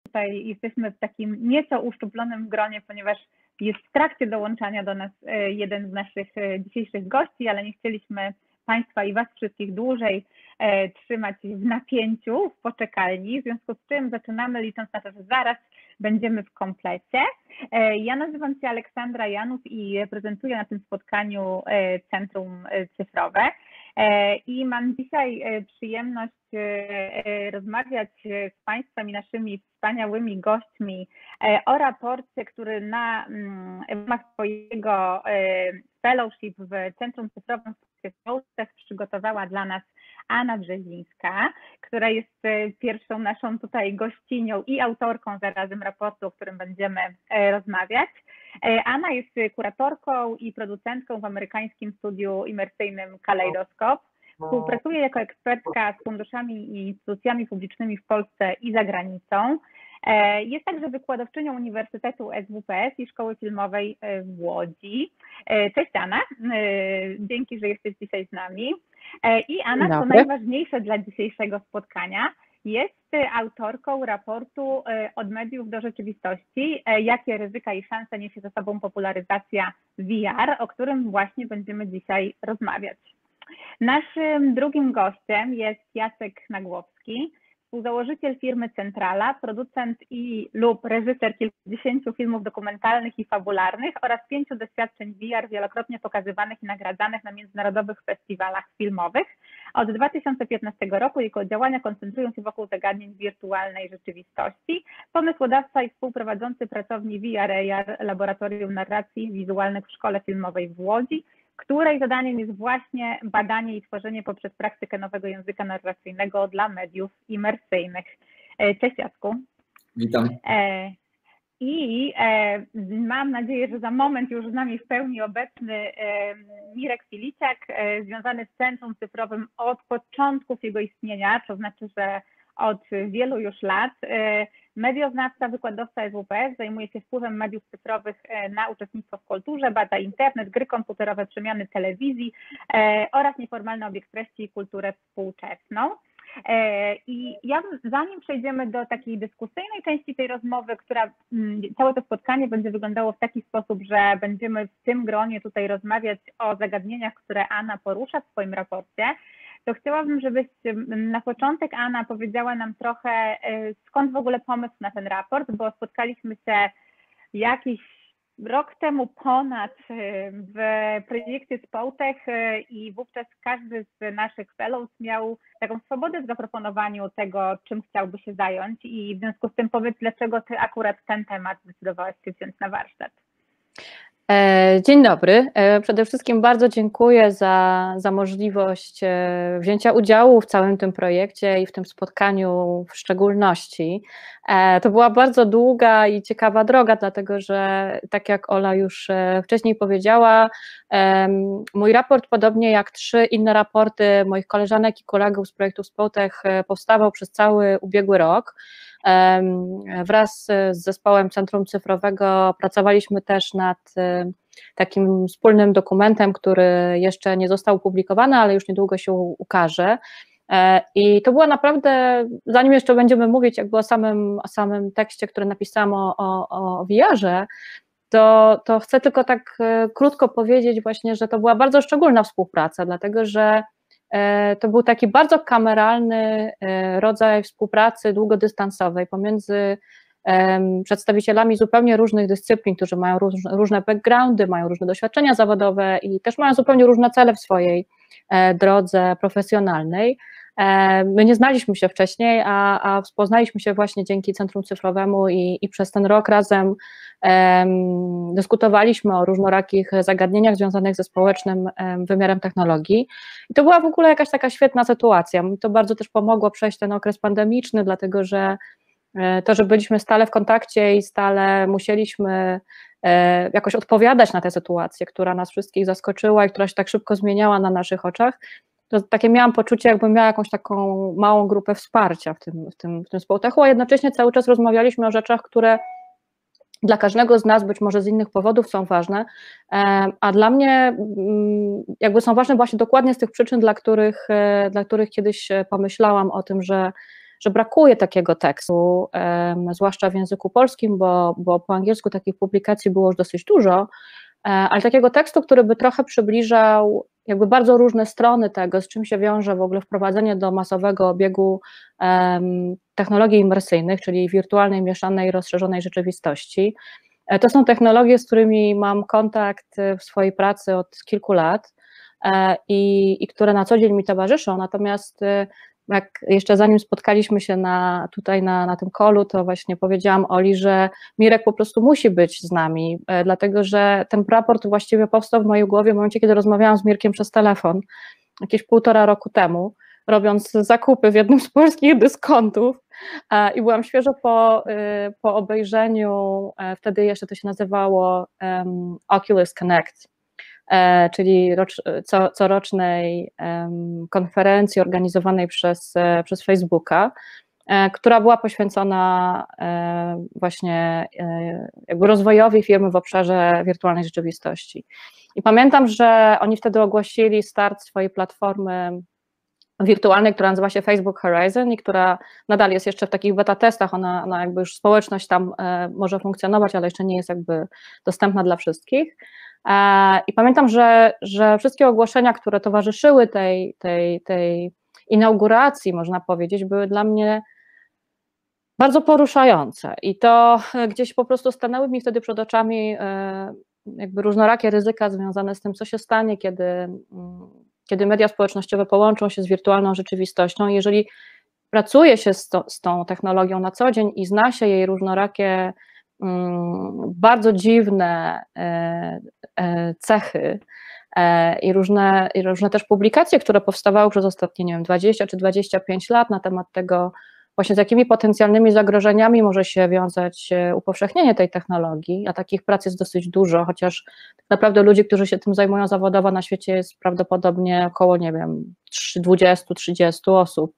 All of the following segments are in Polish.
tutaj jesteśmy w takim nieco uszczuplonym gronie, ponieważ jest w trakcie dołączania do nas jeden z naszych dzisiejszych gości, ale nie chcieliśmy Państwa i Was wszystkich dłużej trzymać w napięciu, w poczekalni, w związku z czym zaczynamy, licząc na to, że zaraz będziemy w komplecie. Ja nazywam się Aleksandra Janów i reprezentuję na tym spotkaniu Centrum Cyfrowe i mam dzisiaj przyjemność rozmawiać z Państwem i naszymi wspaniałymi gośćmi o raporcie, który w ramach swojego fellowship w Centrum Cyfrowym w Polsce przygotowała dla nas Anna Brzezińska, która jest pierwszą naszą tutaj gościnią i autorką zarazem raportu, o którym będziemy rozmawiać. Anna jest kuratorką i producentką w amerykańskim studiu imersyjnym Kalejdoskop. Współpracuje jako ekspertka z funduszami i instytucjami publicznymi w Polsce i za granicą. Jest także wykładowczynią Uniwersytetu SWPS i Szkoły Filmowej w Łodzi. Cześć Anna, dzięki, że jesteś dzisiaj z nami. I Anna, co najważniejsze dla dzisiejszego spotkania, jest autorką raportu Od mediów do rzeczywistości, jakie ryzyka i szanse niesie ze sobą popularyzacja VR, o którym właśnie będziemy dzisiaj rozmawiać. Naszym drugim gościem jest Jacek Nagłowski, współzałożyciel firmy Centrala, producent lub reżyser kilkudziesięciu filmów dokumentalnych i fabularnych oraz 5 doświadczeń VR wielokrotnie pokazywanych i nagradzanych na międzynarodowych festiwalach filmowych. Od 2015 roku jego działania koncentrują się wokół zagadnień wirtualnej rzeczywistości. Pomysłodawca i współprowadzący pracowni VR Laboratorium Narracji Wizualnych w Szkole Filmowej w Łodzi, której zadaniem jest właśnie badanie i tworzenie poprzez praktykę nowego języka narracyjnego dla mediów imersyjnych. Cześć Jacku. Witam. I mam nadzieję, że za moment już z nami w pełni obecny Mirek Filiciak, związany z Centrum Cyfrowym od początków jego istnienia, to znaczy, że od wielu już lat. Medioznawca, wykładowca SWPS, zajmuje się wpływem mediów cyfrowych na uczestnictwo w kulturze, bada internet, gry komputerowe, przemiany telewizji oraz nieformalny obieg treści i kulturę współczesną. I zanim przejdziemy do takiej dyskusyjnej części tej rozmowy, całe to spotkanie będzie wyglądało w taki sposób, że będziemy w tym gronie tutaj rozmawiać o zagadnieniach, które Anna porusza w swoim raporcie, to chciałabym, żebyś na początek, Anna, powiedziała nam trochę, skąd w ogóle pomysł na ten raport, bo spotkaliśmy się jakiś rok temu ponad w projekcie Społtech i wówczas każdy z naszych fellows miał taką swobodę w zaproponowaniu tego, czym chciałby się zająć i w związku z tym powiedz, dlaczego ty akurat ten temat zdecydowałaś się wziąć na warsztat. Dzień dobry. Przede wszystkim bardzo dziękuję za możliwość wzięcia udziału w całym tym projekcie i w tym spotkaniu w szczególności. To była bardzo długa i ciekawa droga, dlatego że tak jak Ola już wcześniej powiedziała, mój raport, podobnie jak 3 inne raporty moich koleżanek i kolegów z projektu Społtech, powstawał przez cały ubiegły rok. Wraz z zespołem Centrum Cyfrowego pracowaliśmy też nad takim wspólnym dokumentem, który jeszcze nie został opublikowany, ale już niedługo się ukaże. I to była naprawdę, zanim jeszcze będziemy mówić jakby o samym tekście, który napisałam o VR-ze, to chcę tylko tak krótko powiedzieć właśnie, że to była bardzo szczególna współpraca, dlatego że to był taki bardzo kameralny rodzaj współpracy długodystansowej pomiędzy przedstawicielami zupełnie różnych dyscyplin, którzy mają różne backgroundy, mają różne doświadczenia zawodowe i też mają zupełnie różne cele w swojej drodze profesjonalnej. My nie znaliśmy się wcześniej, a poznaliśmy się właśnie dzięki Centrum Cyfrowemu i przez ten rok razem dyskutowaliśmy o różnorakich zagadnieniach związanych ze społecznym wymiarem technologii. I to była w ogóle jakaś taka świetna sytuacja. Mi to bardzo też pomogło przejść ten okres pandemiczny, dlatego że to, że byliśmy stale w kontakcie i stale musieliśmy jakoś odpowiadać na tę sytuację, która nas wszystkich zaskoczyła i która się tak szybko zmieniała na naszych oczach, to takie miałam poczucie, jakbym miała jakąś taką małą grupę wsparcia w tym Społtechu, a jednocześnie cały czas rozmawialiśmy o rzeczach, które dla każdego z nas być może z innych powodów są ważne, a dla mnie jakby są ważne właśnie dokładnie z tych przyczyn, dla których kiedyś pomyślałam o tym, że że brakuje takiego tekstu, zwłaszcza w języku polskim, bo po angielsku takich publikacji było już dosyć dużo, ale takiego tekstu, który by trochę przybliżał jakby bardzo różne strony tego, z czym się wiąże w ogóle wprowadzenie do masowego obiegu technologii imersyjnych, czyli wirtualnej, mieszanej, rozszerzonej rzeczywistości. To są technologie, z którymi mam kontakt w swojej pracy od kilku lat i które na co dzień mi towarzyszą, natomiast jak jeszcze zanim spotkaliśmy się tutaj na tym callu, to właśnie powiedziałam Oli, że Mirek po prostu musi być z nami, dlatego że ten raport właściwie powstał w mojej głowie w momencie, kiedy rozmawiałam z Mirkiem przez telefon, jakieś 1,5 roku temu, robiąc zakupy w jednym z polskich dyskontów i byłam świeżo po obejrzeniu, wtedy jeszcze to się nazywało Oculus Connect, czyli corocznej konferencji organizowanej przez Facebooka, która była poświęcona właśnie jakby rozwojowi firmy w obszarze wirtualnej rzeczywistości. I pamiętam, że oni wtedy ogłosili start swojej platformy wirtualnej, która nazywa się Facebook Horizon i która nadal jest jeszcze w takich beta testach, ona jakby już społeczność tam może funkcjonować, ale jeszcze nie jest jakby dostępna dla wszystkich. I pamiętam, że wszystkie ogłoszenia, które towarzyszyły tej inauguracji, można powiedzieć, były dla mnie bardzo poruszające i to gdzieś po prostu stanęły mi wtedy przed oczami jakby różnorakie ryzyka związane z tym, co się stanie, kiedy media społecznościowe połączą się z wirtualną rzeczywistością. Jeżeli pracuje się z tą technologią na co dzień i zna się jej różnorakie, bardzo dziwne cechy i różne też publikacje, które powstawały przez ostatnie, nie wiem, 20 czy 25 lat na temat tego, właśnie z jakimi potencjalnymi zagrożeniami może się wiązać upowszechnienie tej technologii, a takich prac jest dosyć dużo, chociaż tak naprawdę ludzi, którzy się tym zajmują zawodowo na świecie jest prawdopodobnie około, nie wiem, 20-30 osób.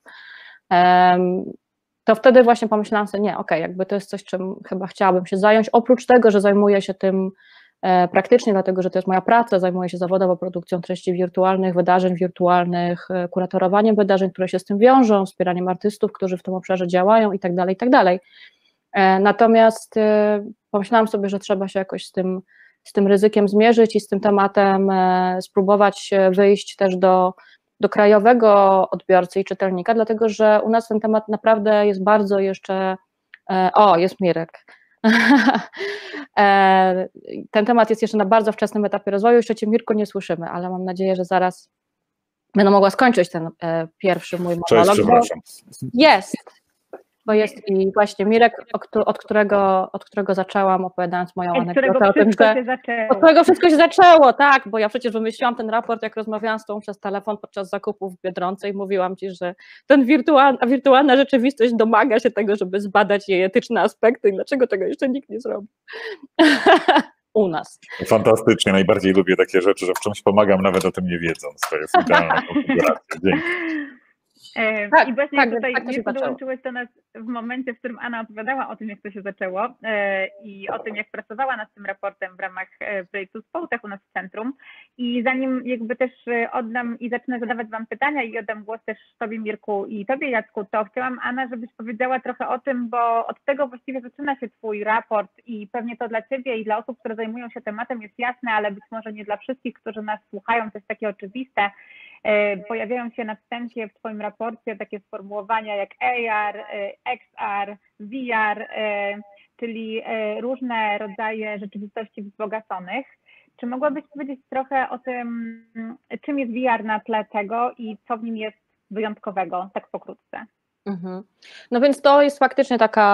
To wtedy właśnie pomyślałam sobie, nie, okej, jakby to jest coś, czym chyba chciałabym się zająć, oprócz tego, że zajmuję się tym praktycznie, dlatego że to jest moja praca, zajmuję się zawodowo produkcją treści wirtualnych, wydarzeń wirtualnych, kuratorowaniem wydarzeń, które się z tym wiążą, wspieraniem artystów, którzy w tym obszarze działają i tak dalej, i tak dalej. Natomiast pomyślałam sobie, że trzeba się jakoś z tym ryzykiem zmierzyć i z tym tematem spróbować wyjść też do krajowego odbiorcy i czytelnika, dlatego że u nas ten temat naprawdę jest bardzo jeszcze... O, jest Mirek. Ten temat jest jeszcze na bardzo wczesnym etapie rozwoju, jeszcze Cię, Mirku, nie słyszymy, ale mam nadzieję, że zaraz będę mogła skończyć ten pierwszy mój monolog. Cześć, przepraszam. Bo jest i właśnie Mirek, od którego zaczęłam, opowiadając moją anegdotę o tym, że od którego wszystko się zaczęło, tak, bo ja przecież wymyśliłam ten raport, jak rozmawiałam z Tobą przez telefon podczas zakupów w Biedronce i mówiłam Ci, że wirtualna rzeczywistość domaga się tego, żeby zbadać jej etyczne aspekty i dlaczego tego jeszcze nikt nie zrobił. U nas. Fantastycznie, najbardziej lubię takie rzeczy, że w czymś pomagam nawet o tym nie wiedząc, to jest idealna konfiguracja, dzięki. I właśnie tutaj dołączyłeś do nas w momencie, w którym Anna opowiadała o tym, jak to się zaczęło i o tym, jak pracowała nad tym raportem w ramach projektu Społtech u nas w centrum. I zanim jakby też oddam i zacznę zadawać Wam pytania i oddam głos też Tobie, Mirku, i Tobie, Jacku, to chciałam, Anna, żebyś powiedziała trochę o tym, bo od tego właściwie zaczyna się Twój raport i pewnie to dla Ciebie i dla osób, które zajmują się tematem jest jasne, ale być może nie dla wszystkich, którzy nas słuchają, to jest takie oczywiste. Pojawiają się na wstępie w Twoim raporcie takie sformułowania jak AR, XR, VR, czyli różne rodzaje rzeczywistości wzbogaconych. Czy mogłabyś powiedzieć trochę o tym, czym jest VR na tle tego i co w nim jest wyjątkowego, tak pokrótce? No więc to jest faktycznie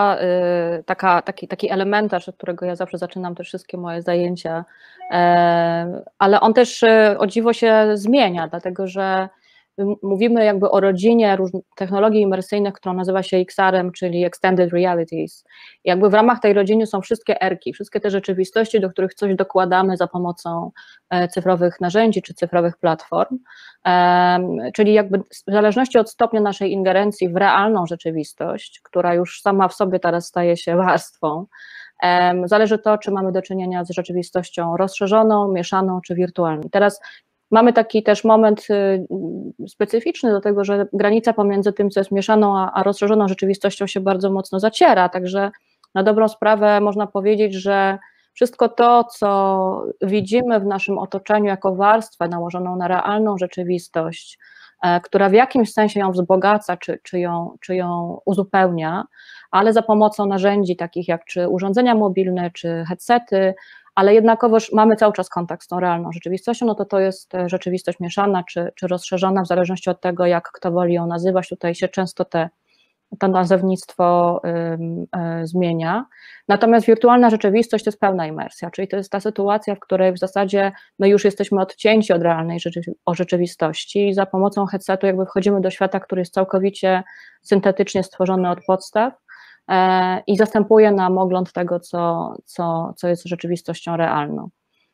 taki elementarz, od którego ja zawsze zaczynam te wszystkie moje zajęcia, ale on też o dziwo się zmienia, dlatego że mówimy jakby o rodzinie technologii imersyjnych, która nazywa się XR-em, czyli Extended Realities. I jakby w ramach tej rodziny są wszystkie R-ki, wszystkie te rzeczywistości, do których coś dokładamy za pomocą cyfrowych narzędzi czy cyfrowych platform, czyli jakby w zależności od stopnia naszej ingerencji w realną rzeczywistość, która już sama w sobie teraz staje się warstwą, zależy to, czy mamy do czynienia z rzeczywistością rozszerzoną, mieszaną czy wirtualną. Teraz mamy taki też moment specyficzny do tego, że granica pomiędzy tym, co jest mieszaną, a rozszerzoną rzeczywistością się bardzo mocno zaciera, także na dobrą sprawę można powiedzieć, że wszystko to, co widzimy w naszym otoczeniu jako warstwę nałożoną na realną rzeczywistość, która w jakimś sensie ją wzbogaca, czy ją uzupełnia, ale za pomocą narzędzi takich jak czy urządzenia mobilne, czy headsety, ale jednakowoż mamy cały czas kontakt z tą realną rzeczywistością, no to jest rzeczywistość mieszana, czy rozszerzona, w zależności od tego, jak kto woli ją nazywać. Tutaj się często to nazewnictwo zmienia. Natomiast wirtualna rzeczywistość to jest pełna imersja, czyli to jest ta sytuacja, w której w zasadzie my już jesteśmy odcięci od realnej rzeczywistości i za pomocą headsetu jakby wchodzimy do świata, który jest całkowicie syntetycznie stworzony od podstaw i zastępuje nam ogląd tego, co jest rzeczywistością realną.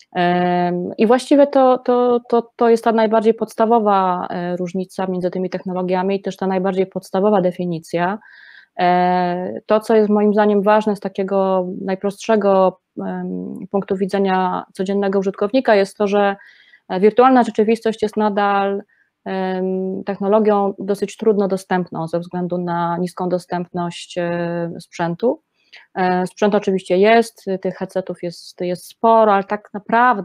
I właściwie to jest ta najbardziej podstawowa różnica między tymi technologiami i też ta najbardziej podstawowa definicja. To, co jest moim zdaniem ważne z takiego najprostszego punktu widzenia codziennego użytkownika, jest to, że wirtualna rzeczywistość jest nadal technologią dosyć trudno dostępną ze względu na niską dostępność sprzętu. Sprzęt oczywiście jest, tych headsetów jest sporo, ale tak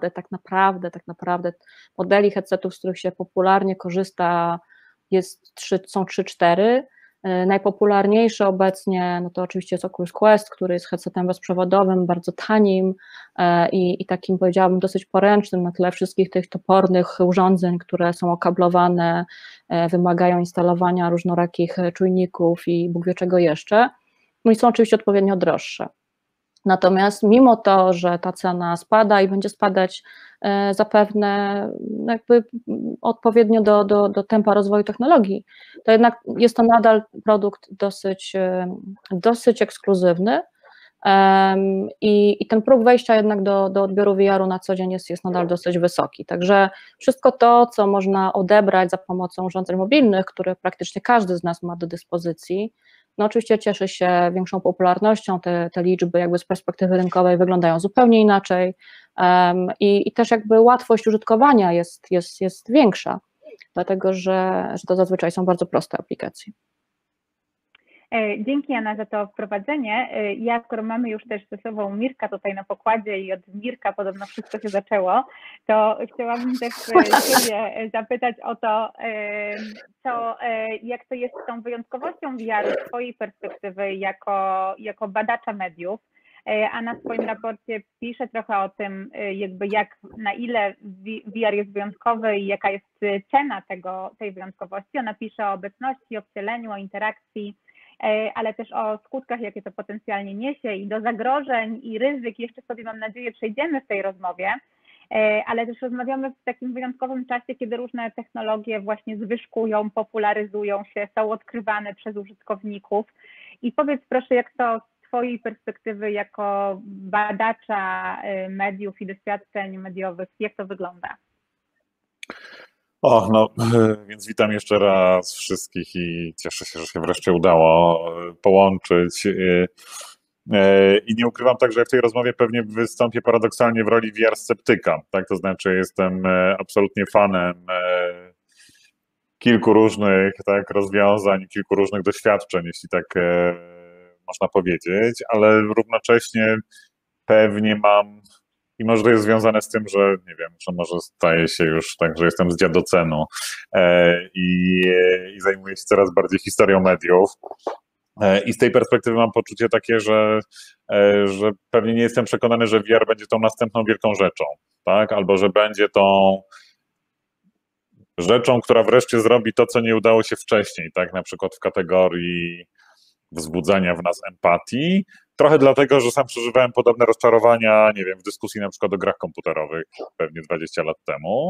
naprawdę modeli headsetów, z których się popularnie korzysta, są 3-4. Najpopularniejszy obecnie, no to oczywiście jest Oculus Quest, który jest headsetem bezprzewodowym, bardzo tanim i takim, powiedziałabym, dosyć poręcznym na tle wszystkich tych topornych urządzeń, które są okablowane, wymagają instalowania różnorakich czujników i Bóg wie czego jeszcze. No i są oczywiście odpowiednio droższe. Natomiast mimo to, że ta cena spada i będzie spadać zapewne jakby odpowiednio do tempa rozwoju technologii, to jednak jest to nadal produkt dosyć ekskluzywny i ten próg wejścia jednak do odbioru VR-u na co dzień jest nadal dosyć wysoki. Także wszystko to, co można odebrać za pomocą urządzeń mobilnych, które praktycznie każdy z nas ma do dyspozycji, no oczywiście cieszy się większą popularnością, te liczby jakby z perspektywy rynkowej wyglądają zupełnie inaczej i też jakby łatwość użytkowania jest większa, dlatego że to zazwyczaj są bardzo proste aplikacje. Dzięki Jana za to wprowadzenie. Ja, skoro mamy już też ze sobą Mirka tutaj na pokładzie i od Mirka podobno wszystko się zaczęło, to chciałabym też Ciebie zapytać o to, jak to jest z tą wyjątkowością VR z Twojej perspektywy jako badacza mediów. A na swoim raporcie pisze trochę o tym, jakby na ile VR jest wyjątkowy i jaka jest cena tej wyjątkowości. Ona pisze o obecności, o wcieleniu, o interakcji, ale też o skutkach, jakie to potencjalnie niesie i do zagrożeń i ryzyk. Jeszcze sobie, mam nadzieję, przejdziemy w tej rozmowie, ale też rozmawiamy w takim wyjątkowym czasie, kiedy różne technologie właśnie zwyżkują, popularyzują się, są odkrywane przez użytkowników. I powiedz proszę, jak to z Twojej perspektywy jako badacza mediów i doświadczeń mediowych, jak to wygląda? Więc witam jeszcze raz wszystkich i cieszę się, że się wreszcie udało połączyć. I nie ukrywam także, że w tej rozmowie pewnie wystąpię paradoksalnie w roli VR sceptyka, tak? To znaczy jestem absolutnie fanem kilku różnych rozwiązań, kilku różnych doświadczeń, jeśli tak można powiedzieć, ale równocześnie pewnie mam, i może to jest związane z tym, że nie wiem, że może staje się już tak, że jestem z dziadocenu i zajmuję się coraz bardziej historią mediów. I z tej perspektywy mam poczucie takie, że pewnie nie jestem przekonany, że VR będzie tą następną wielką rzeczą, tak? Albo że będzie tą rzeczą, która wreszcie zrobi to, co nie udało się wcześniej, tak? Na przykład w kategorii wzbudzania w nas empatii. Trochę dlatego, że sam przeżywałem podobne rozczarowania, nie wiem, w dyskusji na przykład o grach komputerowych pewnie 20 lat temu.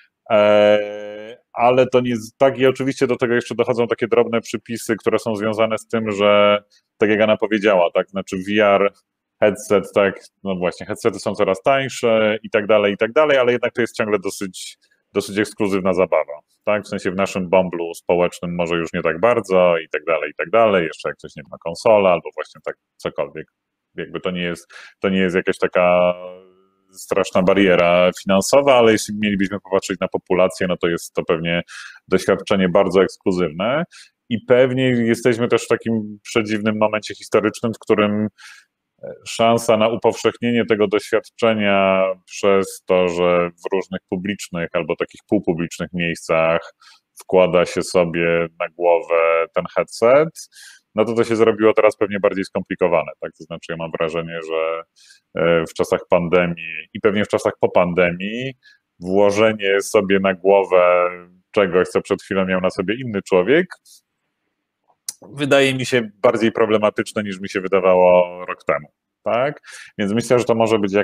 Ale to nie jest tak i oczywiście do tego jeszcze dochodzą takie drobne przypisy, które są związane z tym, że tak jak Anna powiedziała, tak, znaczy VR, headset, tak, no właśnie, headsety są coraz tańsze i tak dalej, ale jednak to jest ciągle dosyć ekskluzywna zabawa, tak, w sensie w naszym bąblu społecznym może już nie tak bardzo i tak dalej, jeszcze jak ktoś nie ma konsola albo właśnie tak cokolwiek, jakby to nie jest jakaś taka straszna bariera finansowa, ale jeśli mielibyśmy popatrzeć na populację, no to jest to pewnie doświadczenie bardzo ekskluzywne i pewnie jesteśmy też w takim przedziwnym momencie historycznym, w którym szansa na upowszechnienie tego doświadczenia przez to, że w różnych publicznych albo takich półpublicznych miejscach wkłada się sobie na głowę ten headset, no to się zrobiło teraz pewnie bardziej skomplikowane, tak? To znaczy ja mam wrażenie, że w czasach pandemii i pewnie w czasach po pandemii włożenie sobie na głowę czegoś, co przed chwilą miał na sobie inny człowiek, wydaje mi się bardziej problematyczne niż mi się wydawało rok temu, tak? Więc myślę, że to może być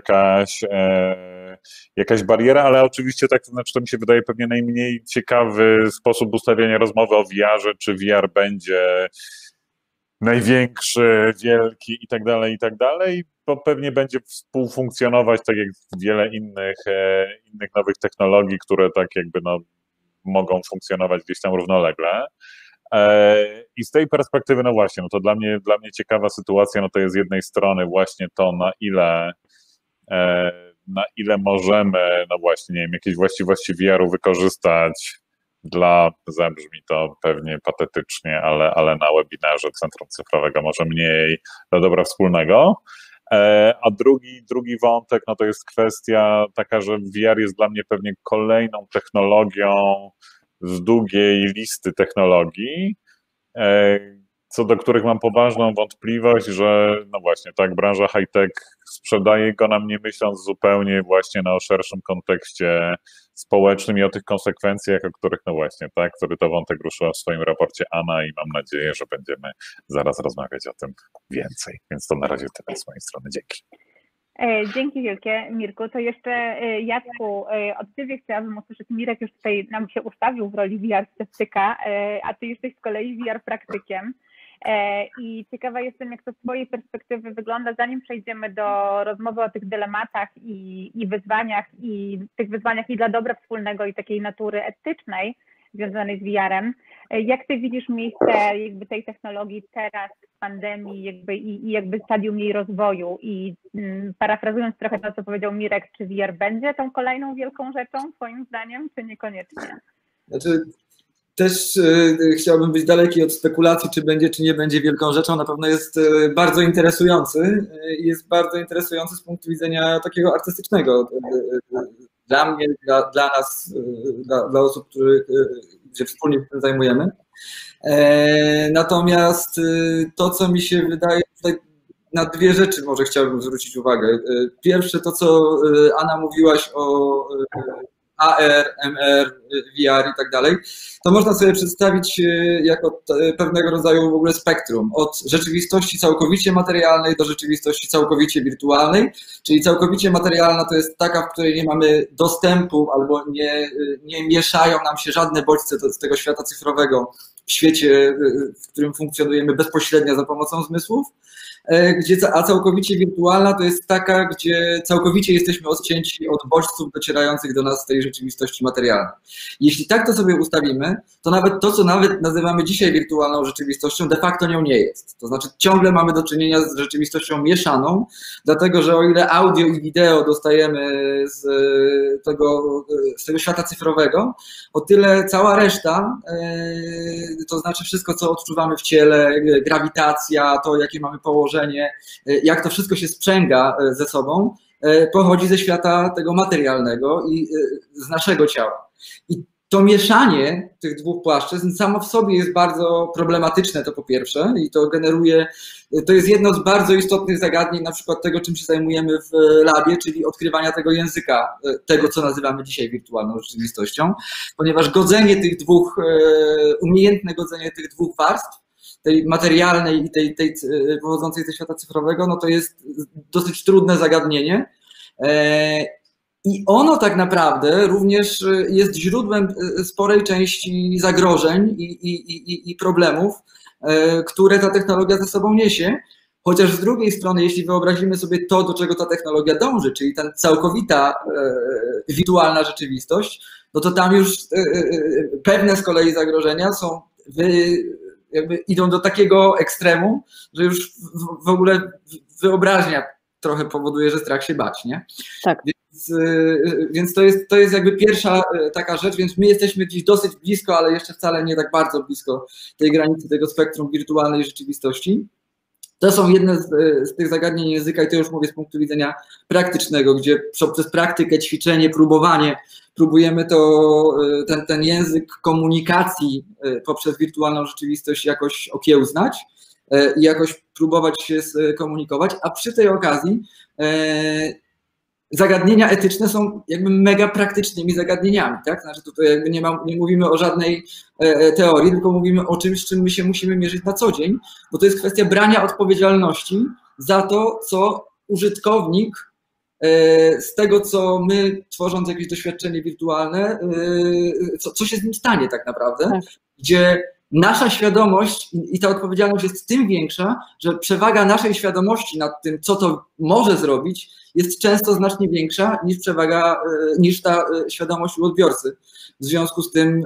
jakaś bariera, ale oczywiście tak, to znaczy to mi się wydaje pewnie najmniej ciekawy sposób ustawiania rozmowy o VR-ze, czy VR będzie największy, wielki i tak dalej, bo pewnie będzie współfunkcjonować tak jak wiele innych nowych technologii, które tak jakby no, mogą funkcjonować gdzieś tam równolegle. I z tej perspektywy, no właśnie, no to dla mnie ciekawa sytuacja, no to jest z jednej strony właśnie to, na ile możemy, no właśnie, nie wiem, jakieś właściwości VR-u wykorzystać zabrzmi to pewnie patetycznie, ale na webinarze Centrum Cyfrowego może mniej do dobra wspólnego. A drugi wątek, no to jest kwestia taka, że VR jest dla mnie pewnie kolejną technologią z długiej listy technologii, co do których mam poważną wątpliwość, że no właśnie, tak, branża high-tech sprzedaje go nam nie myśląc zupełnie właśnie o szerszym kontekście społecznym i o tych konsekwencjach, o których no właśnie, tak, który to wątek ruszyła w swoim raporcie Anna i mam nadzieję, że będziemy zaraz rozmawiać o tym więcej. Więc to na razie tyle z mojej strony. Dzięki. Dzięki wielkie, Mirku. To jeszcze Jacku, od Ciebie chciałabym usłyszeć, Mirek już tutaj nam się ustawił w roli VR sceptyka, a Ty jesteś z kolei VR praktykiem. I ciekawa jestem, jak to z Twojej perspektywy wygląda, zanim przejdziemy do rozmowy o tych dylematach i wyzwaniach, i tych wyzwaniach i dla dobra wspólnego, i takiej natury etycznej związanej z VR-em. Jak Ty widzisz miejsce jakby tej technologii teraz w pandemii i jakby stadium jej rozwoju? I parafrazując trochę to, co powiedział Mirek, czy VR będzie tą kolejną wielką rzeczą, Twoim zdaniem, czy niekoniecznie? Znaczy, też chciałbym być daleki od spekulacji, czy będzie, czy nie będzie wielką rzeczą. Na pewno jest bardzo interesujący i jest bardzo interesujący z punktu widzenia takiego artystycznego. Dla mnie, dla nas, dla osób, gdzie wspólnie się tym zajmujemy. Natomiast to, co mi się wydaje, tutaj na dwie rzeczy może chciałbym zwrócić uwagę. Pierwsze, to co Anna mówiłaś o AR, MR, VR i tak dalej, to można sobie przedstawić jako pewnego rodzaju w ogóle spektrum od rzeczywistości całkowicie materialnej do rzeczywistości całkowicie wirtualnej, czyli całkowicie materialna to jest taka, w której nie mamy dostępu albo nie mieszają nam się żadne bodźce z tego świata cyfrowego w świecie, w którym funkcjonujemy bezpośrednio za pomocą zmysłów, a całkowicie wirtualna to jest taka, gdzie całkowicie jesteśmy odcięci od bodźców docierających do nas z tej rzeczywistości materialnej. Jeśli tak to sobie ustawimy, to nawet to, co nawet nazywamy dzisiaj wirtualną rzeczywistością, de facto nią nie jest. To znaczy ciągle mamy do czynienia z rzeczywistością mieszaną, dlatego że o ile audio i wideo dostajemy z tego świata cyfrowego, o tyle cała reszta, to znaczy wszystko, co odczuwamy w ciele, grawitacja, to jakie mamy położenie, jak to wszystko się sprzęga ze sobą, pochodzi ze świata tego materialnego i z naszego ciała. I to mieszanie tych dwóch płaszczyzn samo w sobie jest bardzo problematyczne, to po pierwsze, i to jest jedno z bardzo istotnych zagadnień, na przykład tego, czym się zajmujemy w labie, czyli odkrywania tego języka, tego, co nazywamy dzisiaj wirtualną rzeczywistością, ponieważ umiejętne godzenie tych dwóch warstw, tej materialnej i tej pochodzącej ze świata cyfrowego, no to jest dosyć trudne zagadnienie. I ono tak naprawdę również jest źródłem sporej części zagrożeń i problemów, które ta technologia ze sobą niesie. Chociaż z drugiej strony, jeśli wyobrazimy sobie to, do czego ta technologia dąży, czyli ta całkowita wirtualna rzeczywistość, no to tam już pewne z kolei zagrożenia jakby idą do takiego ekstremu, że już w ogóle wyobraźnia trochę powoduje, że strach się bać, nie? Tak. Więc to jest jakby pierwsza taka rzecz, więc my jesteśmy dziś dosyć blisko, ale jeszcze wcale nie tak bardzo blisko tej granicy, tego spektrum wirtualnej rzeczywistości. To są jedne z tych zagadnień języka i to już mówię z punktu widzenia praktycznego, gdzie przez praktykę, ćwiczenie, próbowanie próbujemy ten język komunikacji poprzez wirtualną rzeczywistość jakoś okiełznać i jakoś próbować się skomunikować, a przy tej okazji zagadnienia etyczne są jakby mega praktycznymi zagadnieniami, tak? Znaczy tutaj jakby nie mówimy o żadnej teorii, tylko mówimy o czymś, z czym my się musimy mierzyć na co dzień, bo to jest kwestia brania odpowiedzialności za to, co użytkownik z tego, co my, tworząc jakieś doświadczenie wirtualne, co się z nim stanie tak naprawdę, tak. Gdzie nasza świadomość i ta odpowiedzialność jest tym większa, że przewaga naszej świadomości nad tym, co to może zrobić, jest często znacznie większa niż ta świadomość u odbiorcy. W związku z tym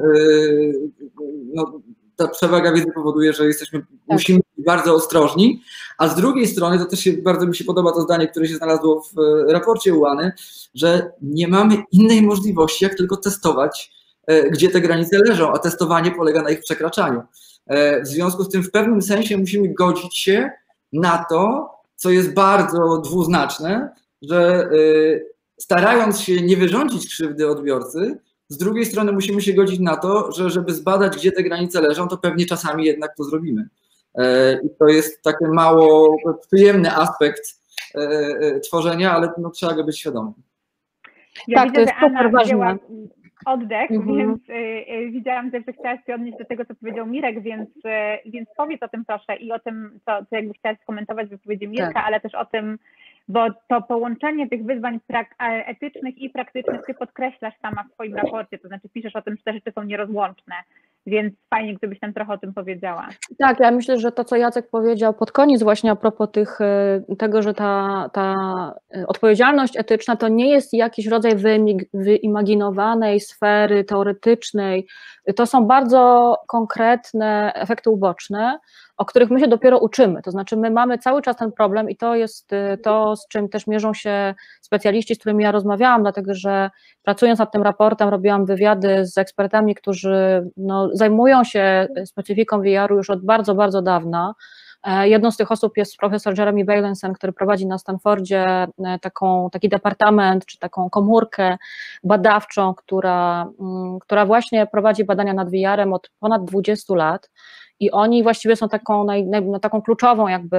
ta przewaga wiedzy powoduje, że musimy być bardzo ostrożni, a z drugiej strony, to też bardzo mi się podoba to zdanie, które się znalazło w raporcie UANY, że nie mamy innej możliwości, jak tylko testować, gdzie te granice leżą, a testowanie polega na ich przekraczaniu. W związku z tym w pewnym sensie musimy godzić się na to, co jest bardzo dwuznaczne, że starając się nie wyrządzić krzywdy odbiorcy, z drugiej strony musimy się godzić na to, że żeby zbadać, gdzie te granice leżą, to pewnie czasami jednak to zrobimy. I to jest taki mało przyjemny aspekt tworzenia, ale trzeba go być świadomym. Ja tak, widzę, to jest że Anna ważne. wzięła oddech, więc widziałam też, że chciałaś się odnieść do tego, co powiedział Mirek, więc powiedz o tym proszę i o tym, co jakby chciałaś skomentować wypowiedzi Mirka, tak. Ale też o tym, bo to połączenie tych wyzwań etycznych i praktycznych ty podkreślasz sama w swoim raporcie, to znaczy piszesz o tym, że te rzeczy są nierozłączne, więc fajnie, gdybyś tam trochę o tym powiedziała. Tak, ja myślę, że to, co Jacek powiedział pod koniec właśnie a propos tego, że ta odpowiedzialność etyczna to nie jest jakiś rodzaj wyimaginowanej sfery teoretycznej, to są bardzo konkretne efekty uboczne, o których my się dopiero uczymy, to znaczy my mamy cały czas ten problem i to jest to, z czym też mierzą się specjaliści, z którymi ja rozmawiałam, dlatego że pracując nad tym raportem robiłam wywiady z ekspertami, którzy zajmują się specyfiką VR-u już od bardzo, bardzo dawna. Jedną z tych osób jest profesor Jeremy Bailenson, który prowadzi na Stanfordzie taki departament, czy taką komórkę badawczą, która właśnie prowadzi badania nad VR-em od ponad 20 lat. I oni właściwie są taką kluczową jakby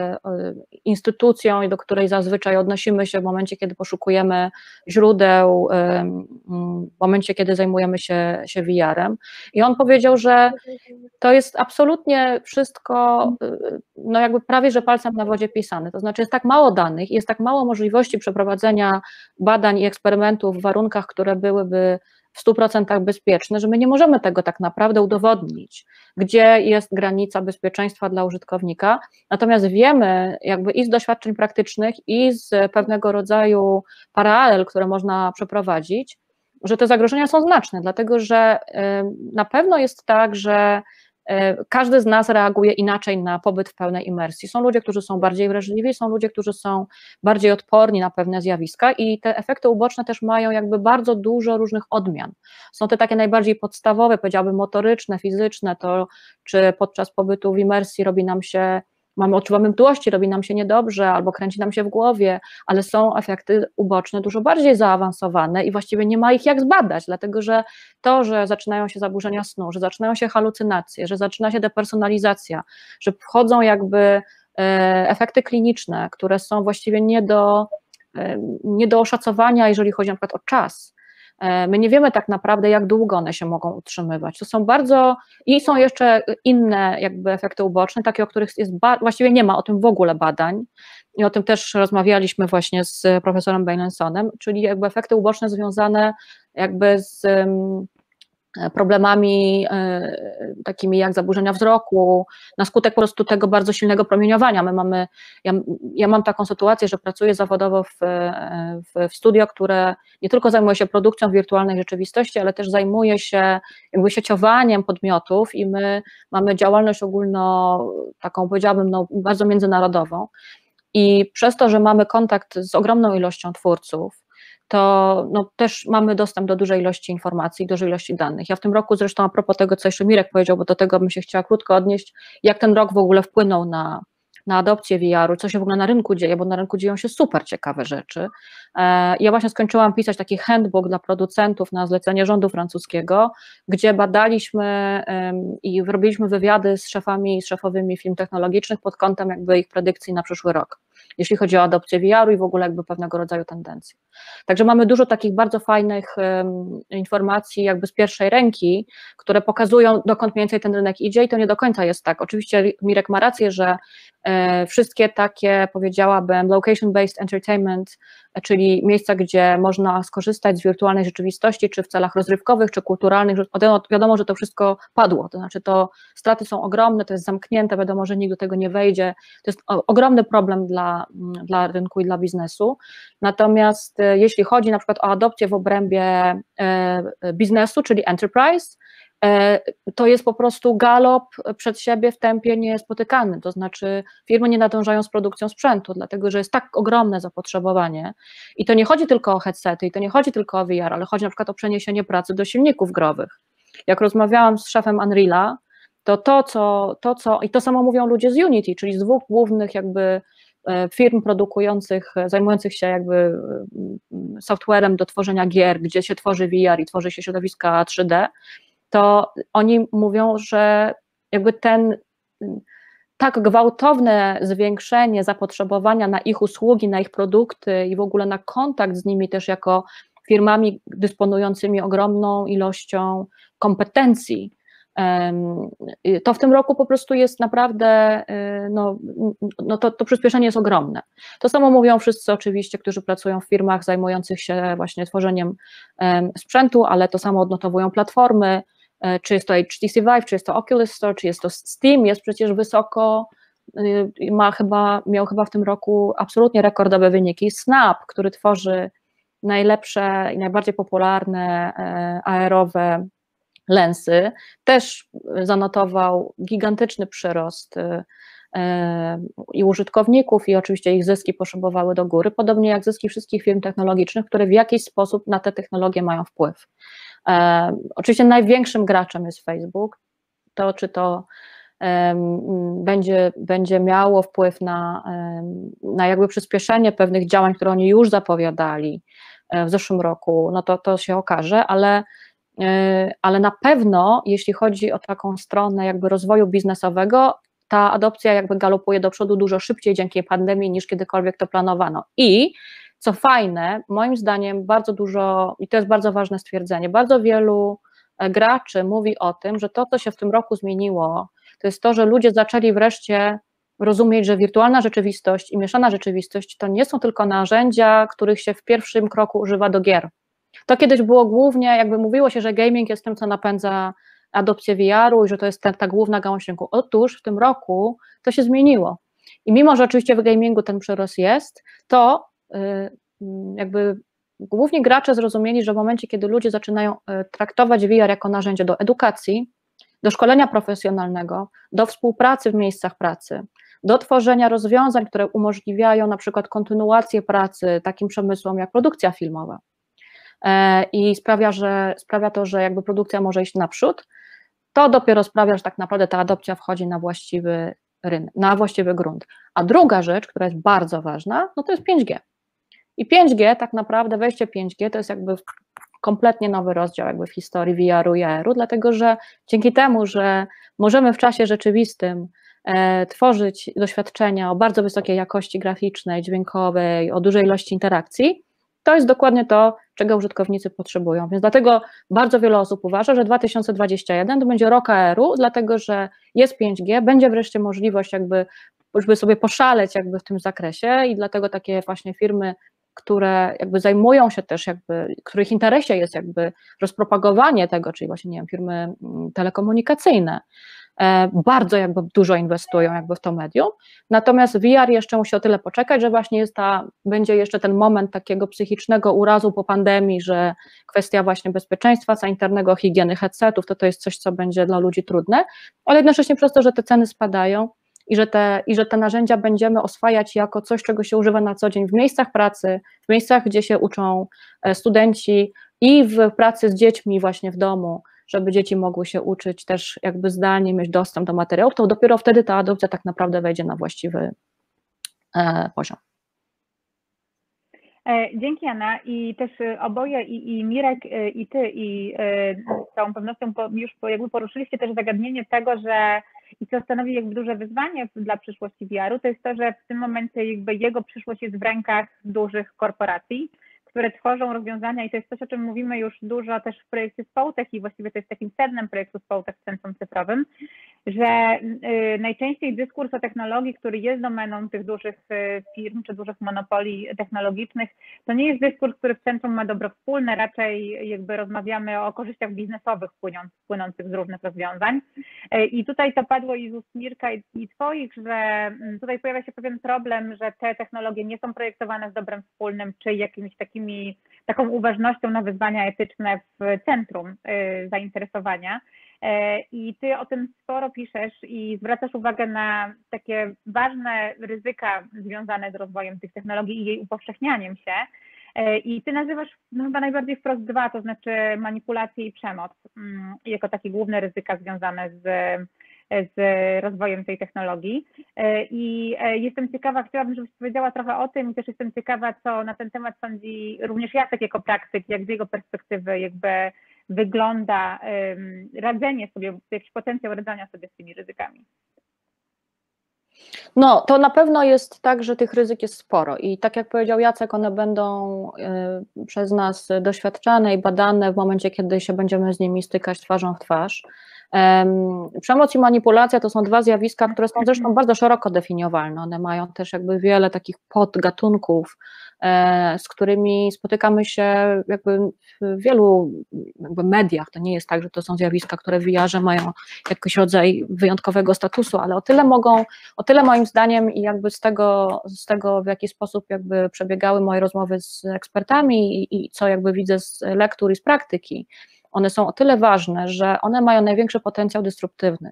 instytucją, do której zazwyczaj odnosimy się w momencie, kiedy poszukujemy źródeł, w momencie, kiedy zajmujemy się VR-em. I on powiedział, że to jest absolutnie wszystko, jakby prawie że palcem na wodzie pisane. To znaczy jest tak mało danych, jest tak mało możliwości przeprowadzenia badań i eksperymentów w warunkach, które byłyby w 100% bezpieczne, że my nie możemy tego tak naprawdę udowodnić, gdzie jest granica bezpieczeństwa dla użytkownika, natomiast wiemy jakby i z doświadczeń praktycznych i z pewnego rodzaju paralel, które można przeprowadzić, że te zagrożenia są znaczne, dlatego że na pewno jest tak, że każdy z nas reaguje inaczej na pobyt w pełnej imersji. Są ludzie, którzy są bardziej wrażliwi, są ludzie, którzy są bardziej odporni na pewne zjawiska i te efekty uboczne też mają jakby bardzo dużo różnych odmian. Są te takie najbardziej podstawowe, powiedziałabym motoryczne, fizyczne, to czy podczas pobytu w imersji odczuwamy mdłości, robi nam się niedobrze albo kręci nam się w głowie, ale są efekty uboczne dużo bardziej zaawansowane i właściwie nie ma ich jak zbadać, dlatego że to, że zaczynają się zaburzenia snu, że zaczynają się halucynacje, że zaczyna się depersonalizacja, że wchodzą jakby efekty kliniczne, które są właściwie nie do oszacowania, jeżeli chodzi na przykład o czas. My nie wiemy tak naprawdę, jak długo one się mogą utrzymywać. To są i są jeszcze inne jakby efekty uboczne, takie, o których właściwie nie ma o tym w ogóle badań i o tym też rozmawialiśmy właśnie z profesorem Bailensonem, czyli jakby efekty uboczne związane jakby z problemami takimi jak zaburzenia wzroku, na skutek po prostu tego bardzo silnego promieniowania. Ja mam taką sytuację, że pracuję zawodowo w studio, które nie tylko zajmuje się produkcją wirtualnej rzeczywistości, ale też zajmuje się jakby sieciowaniem podmiotów i my mamy działalność taką powiedziałabym bardzo międzynarodową. I przez to, że mamy kontakt z ogromną ilością twórców, to no, też mamy dostęp do dużej ilości informacji, dużej ilości danych. Ja w tym roku zresztą a propos tego, co jeszcze Mirek powiedział, bo do tego bym się chciała krótko odnieść, jak ten rok w ogóle wpłynął na adopcję VR-u, co się w ogóle na rynku dzieje, bo na rynku dzieją się super ciekawe rzeczy. Ja właśnie skończyłam pisać taki handbook dla producentów na zlecenie rządu francuskiego, gdzie badaliśmy i robiliśmy wywiady z szefami i szefowymi firm technologicznych pod kątem jakby ich predykcji na przyszły rok, jeśli chodzi o adopcję VR-u i w ogóle jakby pewnego rodzaju tendencje. Także mamy dużo takich bardzo fajnych informacji jakby z pierwszej ręki, które pokazują, dokąd mniej więcej ten rynek idzie i to nie do końca jest tak. Oczywiście Mirek ma rację, że wszystkie takie, powiedziałabym, location-based entertainment, czyli miejsca, gdzie można skorzystać z wirtualnej rzeczywistości, czy w celach rozrywkowych, czy kulturalnych, wiadomo, że to wszystko padło, to znaczy to straty są ogromne, to jest zamknięte, wiadomo, że nikt do tego nie wejdzie, to jest ogromny problem dla rynku i dla biznesu, natomiast jeśli chodzi na przykład o adopcję w obrębie biznesu, czyli enterprise, to jest po prostu galop przed siebie w tempie niespotykanym, to znaczy firmy nie nadążają z produkcją sprzętu, dlatego że jest tak ogromne zapotrzebowanie i to nie chodzi tylko o headsety i to nie chodzi tylko o VR, ale chodzi na przykład o przeniesienie pracy do silników growych. Jak rozmawiałam z szefem Unreala, i to samo mówią ludzie z Unity, czyli z dwóch głównych jakby firm produkujących, zajmujących się jakby softwarem do tworzenia gier, gdzie się tworzy VR i tworzy się środowiska 3D, to oni mówią, że jakby tak gwałtowne zwiększenie zapotrzebowania na ich usługi, na ich produkty i w ogóle na kontakt z nimi też jako firmami dysponującymi ogromną ilością kompetencji, to w tym roku po prostu jest naprawdę, to przyspieszenie jest ogromne. To samo mówią wszyscy oczywiście, którzy pracują w firmach zajmujących się właśnie tworzeniem sprzętu, ale to samo odnotowują platformy, czy jest to HTC Vive, czy jest to Oculus Store, czy jest to Steam, jest przecież wysoko, miał chyba w tym roku absolutnie rekordowe wyniki. Snap, który tworzy najlepsze i najbardziej popularne AR-owe lensy, też zanotował gigantyczny przyrost i użytkowników, i oczywiście ich zyski poszybowały do góry, podobnie jak zyski wszystkich firm technologicznych, które w jakiś sposób na te technologie mają wpływ. Oczywiście największym graczem jest Facebook, czy to będzie miało wpływ na jakby przyspieszenie pewnych działań, które oni już zapowiadali w zeszłym roku, no to się okaże, ale na pewno jeśli chodzi o taką stronę jakby rozwoju biznesowego, ta adopcja jakby galopuje do przodu dużo szybciej dzięki pandemii niż kiedykolwiek to planowano. I co fajne, moim zdaniem bardzo dużo, i to jest bardzo ważne stwierdzenie, bardzo wielu graczy mówi o tym, że to, co się w tym roku zmieniło, to jest to, że ludzie zaczęli wreszcie rozumieć, że wirtualna rzeczywistość i mieszana rzeczywistość to nie są tylko narzędzia, których się w pierwszym kroku używa do gier. To kiedyś było głównie, jakby mówiło się, że gaming jest tym, co napędza adopcję VR-u i że to jest ta główna gałąź rynku. Otóż w tym roku to się zmieniło. I mimo, że oczywiście w gamingu ten przyrost jest, to jakby głównie gracze zrozumieli, że w momencie, kiedy ludzie zaczynają traktować VR jako narzędzie do edukacji, do szkolenia profesjonalnego, do współpracy w miejscach pracy, do tworzenia rozwiązań, które umożliwiają na przykład kontynuację pracy takim przemysłom jak produkcja filmowa i sprawia to, że jakby produkcja może iść naprzód, to dopiero sprawia, że tak naprawdę ta adopcja wchodzi na właściwy rynek, na właściwy grunt. A druga rzecz, która jest bardzo ważna, no to jest 5G. I 5G, tak naprawdę wejście 5G to jest jakby kompletnie nowy rozdział jakby w historii VR-u i AR-u, dlatego że dzięki temu, że możemy w czasie rzeczywistym tworzyć doświadczenia o bardzo wysokiej jakości graficznej, dźwiękowej, o dużej ilości interakcji, to jest dokładnie to, czego użytkownicy potrzebują. Więc dlatego bardzo wiele osób uważa, że 2021 to będzie rok AR-u, dlatego że jest 5G, będzie wreszcie możliwość żeby sobie poszaleć jakby w tym zakresie i dlatego takie właśnie firmy, które jakby zajmują się też których interesie jest jakby rozpropagowanie tego, czyli właśnie, nie wiem, firmy telekomunikacyjne, bardzo jakby dużo inwestują jakby w to medium, natomiast VR jeszcze musi o tyle poczekać, że właśnie będzie jeszcze ten moment takiego psychicznego urazu po pandemii, że kwestia właśnie bezpieczeństwa sanitarnego, higieny headsetów, to jest coś, co będzie dla ludzi trudne, ale jednocześnie przez to, że te ceny spadają, i że te narzędzia będziemy oswajać jako coś, czego się używa na co dzień w miejscach pracy, w miejscach, gdzie się uczą studenci i w pracy z dziećmi właśnie w domu, żeby dzieci mogły się uczyć też jakby zdalnie, mieć dostęp do materiałów, to dopiero wtedy ta adopcja tak naprawdę wejdzie na właściwy poziom. Dzięki, Anna. I też oboje, i Mirek, i ty, i z całą pewnością już jakby poruszyliście też zagadnienie tego, że i co stanowi jakby duże wyzwanie dla przyszłości VR-u, to jest to, że w tym momencie jakby jego przyszłość jest w rękach dużych korporacji, które tworzą rozwiązania i to jest coś, o czym mówimy już dużo też w projekcie Społtech i właściwie to jest takim sednem projektu Społtech w Centrum Cyfrowym, że najczęściej dyskurs o technologii, który jest domeną tych dużych firm czy dużych monopolii technologicznych, to nie jest dyskurs, który w centrum ma dobro wspólne, raczej jakby rozmawiamy o korzyściach biznesowych płynących z różnych rozwiązań. I tutaj to padło i z ust Mirka i twoich, że tutaj pojawia się pewien problem, że te technologie nie są projektowane z dobrem wspólnym, czy jakimiś taką uważnością na wyzwania etyczne w centrum zainteresowania. I ty o tym sporo piszesz i zwracasz uwagę na takie ważne ryzyka związane z rozwojem tych technologii i jej upowszechnianiem się. I ty nazywasz chyba najbardziej wprost dwa, to znaczy manipulację i przemoc jako takie główne ryzyka związane z rozwojem tej technologii. I jestem ciekawa, chciałabym, żebyś powiedziała trochę o tym i też jestem ciekawa, co na ten temat sądzi również Jacek jako praktyk, jak z jego perspektywy jakby wygląda radzenie sobie, jakiś potencjał radzenia sobie z tymi ryzykami. No, to na pewno jest tak, że tych ryzyk jest sporo i tak jak powiedział Jacek, one będą przez nas doświadczane i badane w momencie, kiedy się będziemy z nimi stykać twarzą w twarz. Przemoc i manipulacja to są dwa zjawiska, które są zresztą bardzo szeroko definiowalne. One mają też jakby wiele takich podgatunków, z którymi spotykamy się jakby w wielu jakby mediach. To nie jest tak, że to są zjawiska, które w VR-ze mają jakiś rodzaj wyjątkowego statusu, ale o tyle moim zdaniem i jakby z tego w jaki sposób jakby przebiegały moje rozmowy z ekspertami i co jakby widzę z lektur i z praktyki, one są o tyle ważne, że one mają największy potencjał dystruktywny.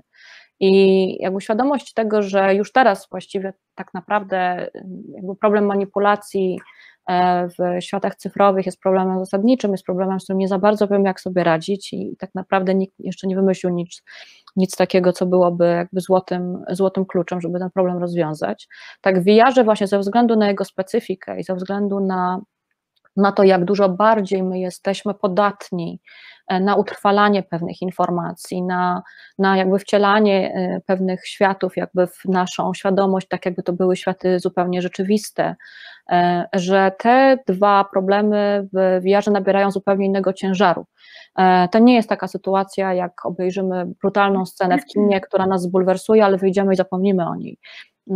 I jakby świadomość tego, że już teraz właściwie tak naprawdę jakby problem manipulacji w światach cyfrowych jest problemem zasadniczym, jest problemem, z którym nie za bardzo wiem, jak sobie radzić i tak naprawdę nikt jeszcze nie wymyślił nic takiego, co byłoby jakby złotym kluczem, żeby ten problem rozwiązać. Tak w VR-ze właśnie ze względu na jego specyfikę i ze względu na to, jak dużo bardziej my jesteśmy podatni na utrwalanie pewnych informacji, na jakby wcielanie pewnych światów jakby w naszą świadomość, tak jakby to były światy zupełnie rzeczywiste, że te dwa problemy w VR-ze nabierają zupełnie innego ciężaru. To nie jest taka sytuacja, jak obejrzymy brutalną scenę w kinie, która nas zbulwersuje, ale wyjdziemy i zapomnimy o niej.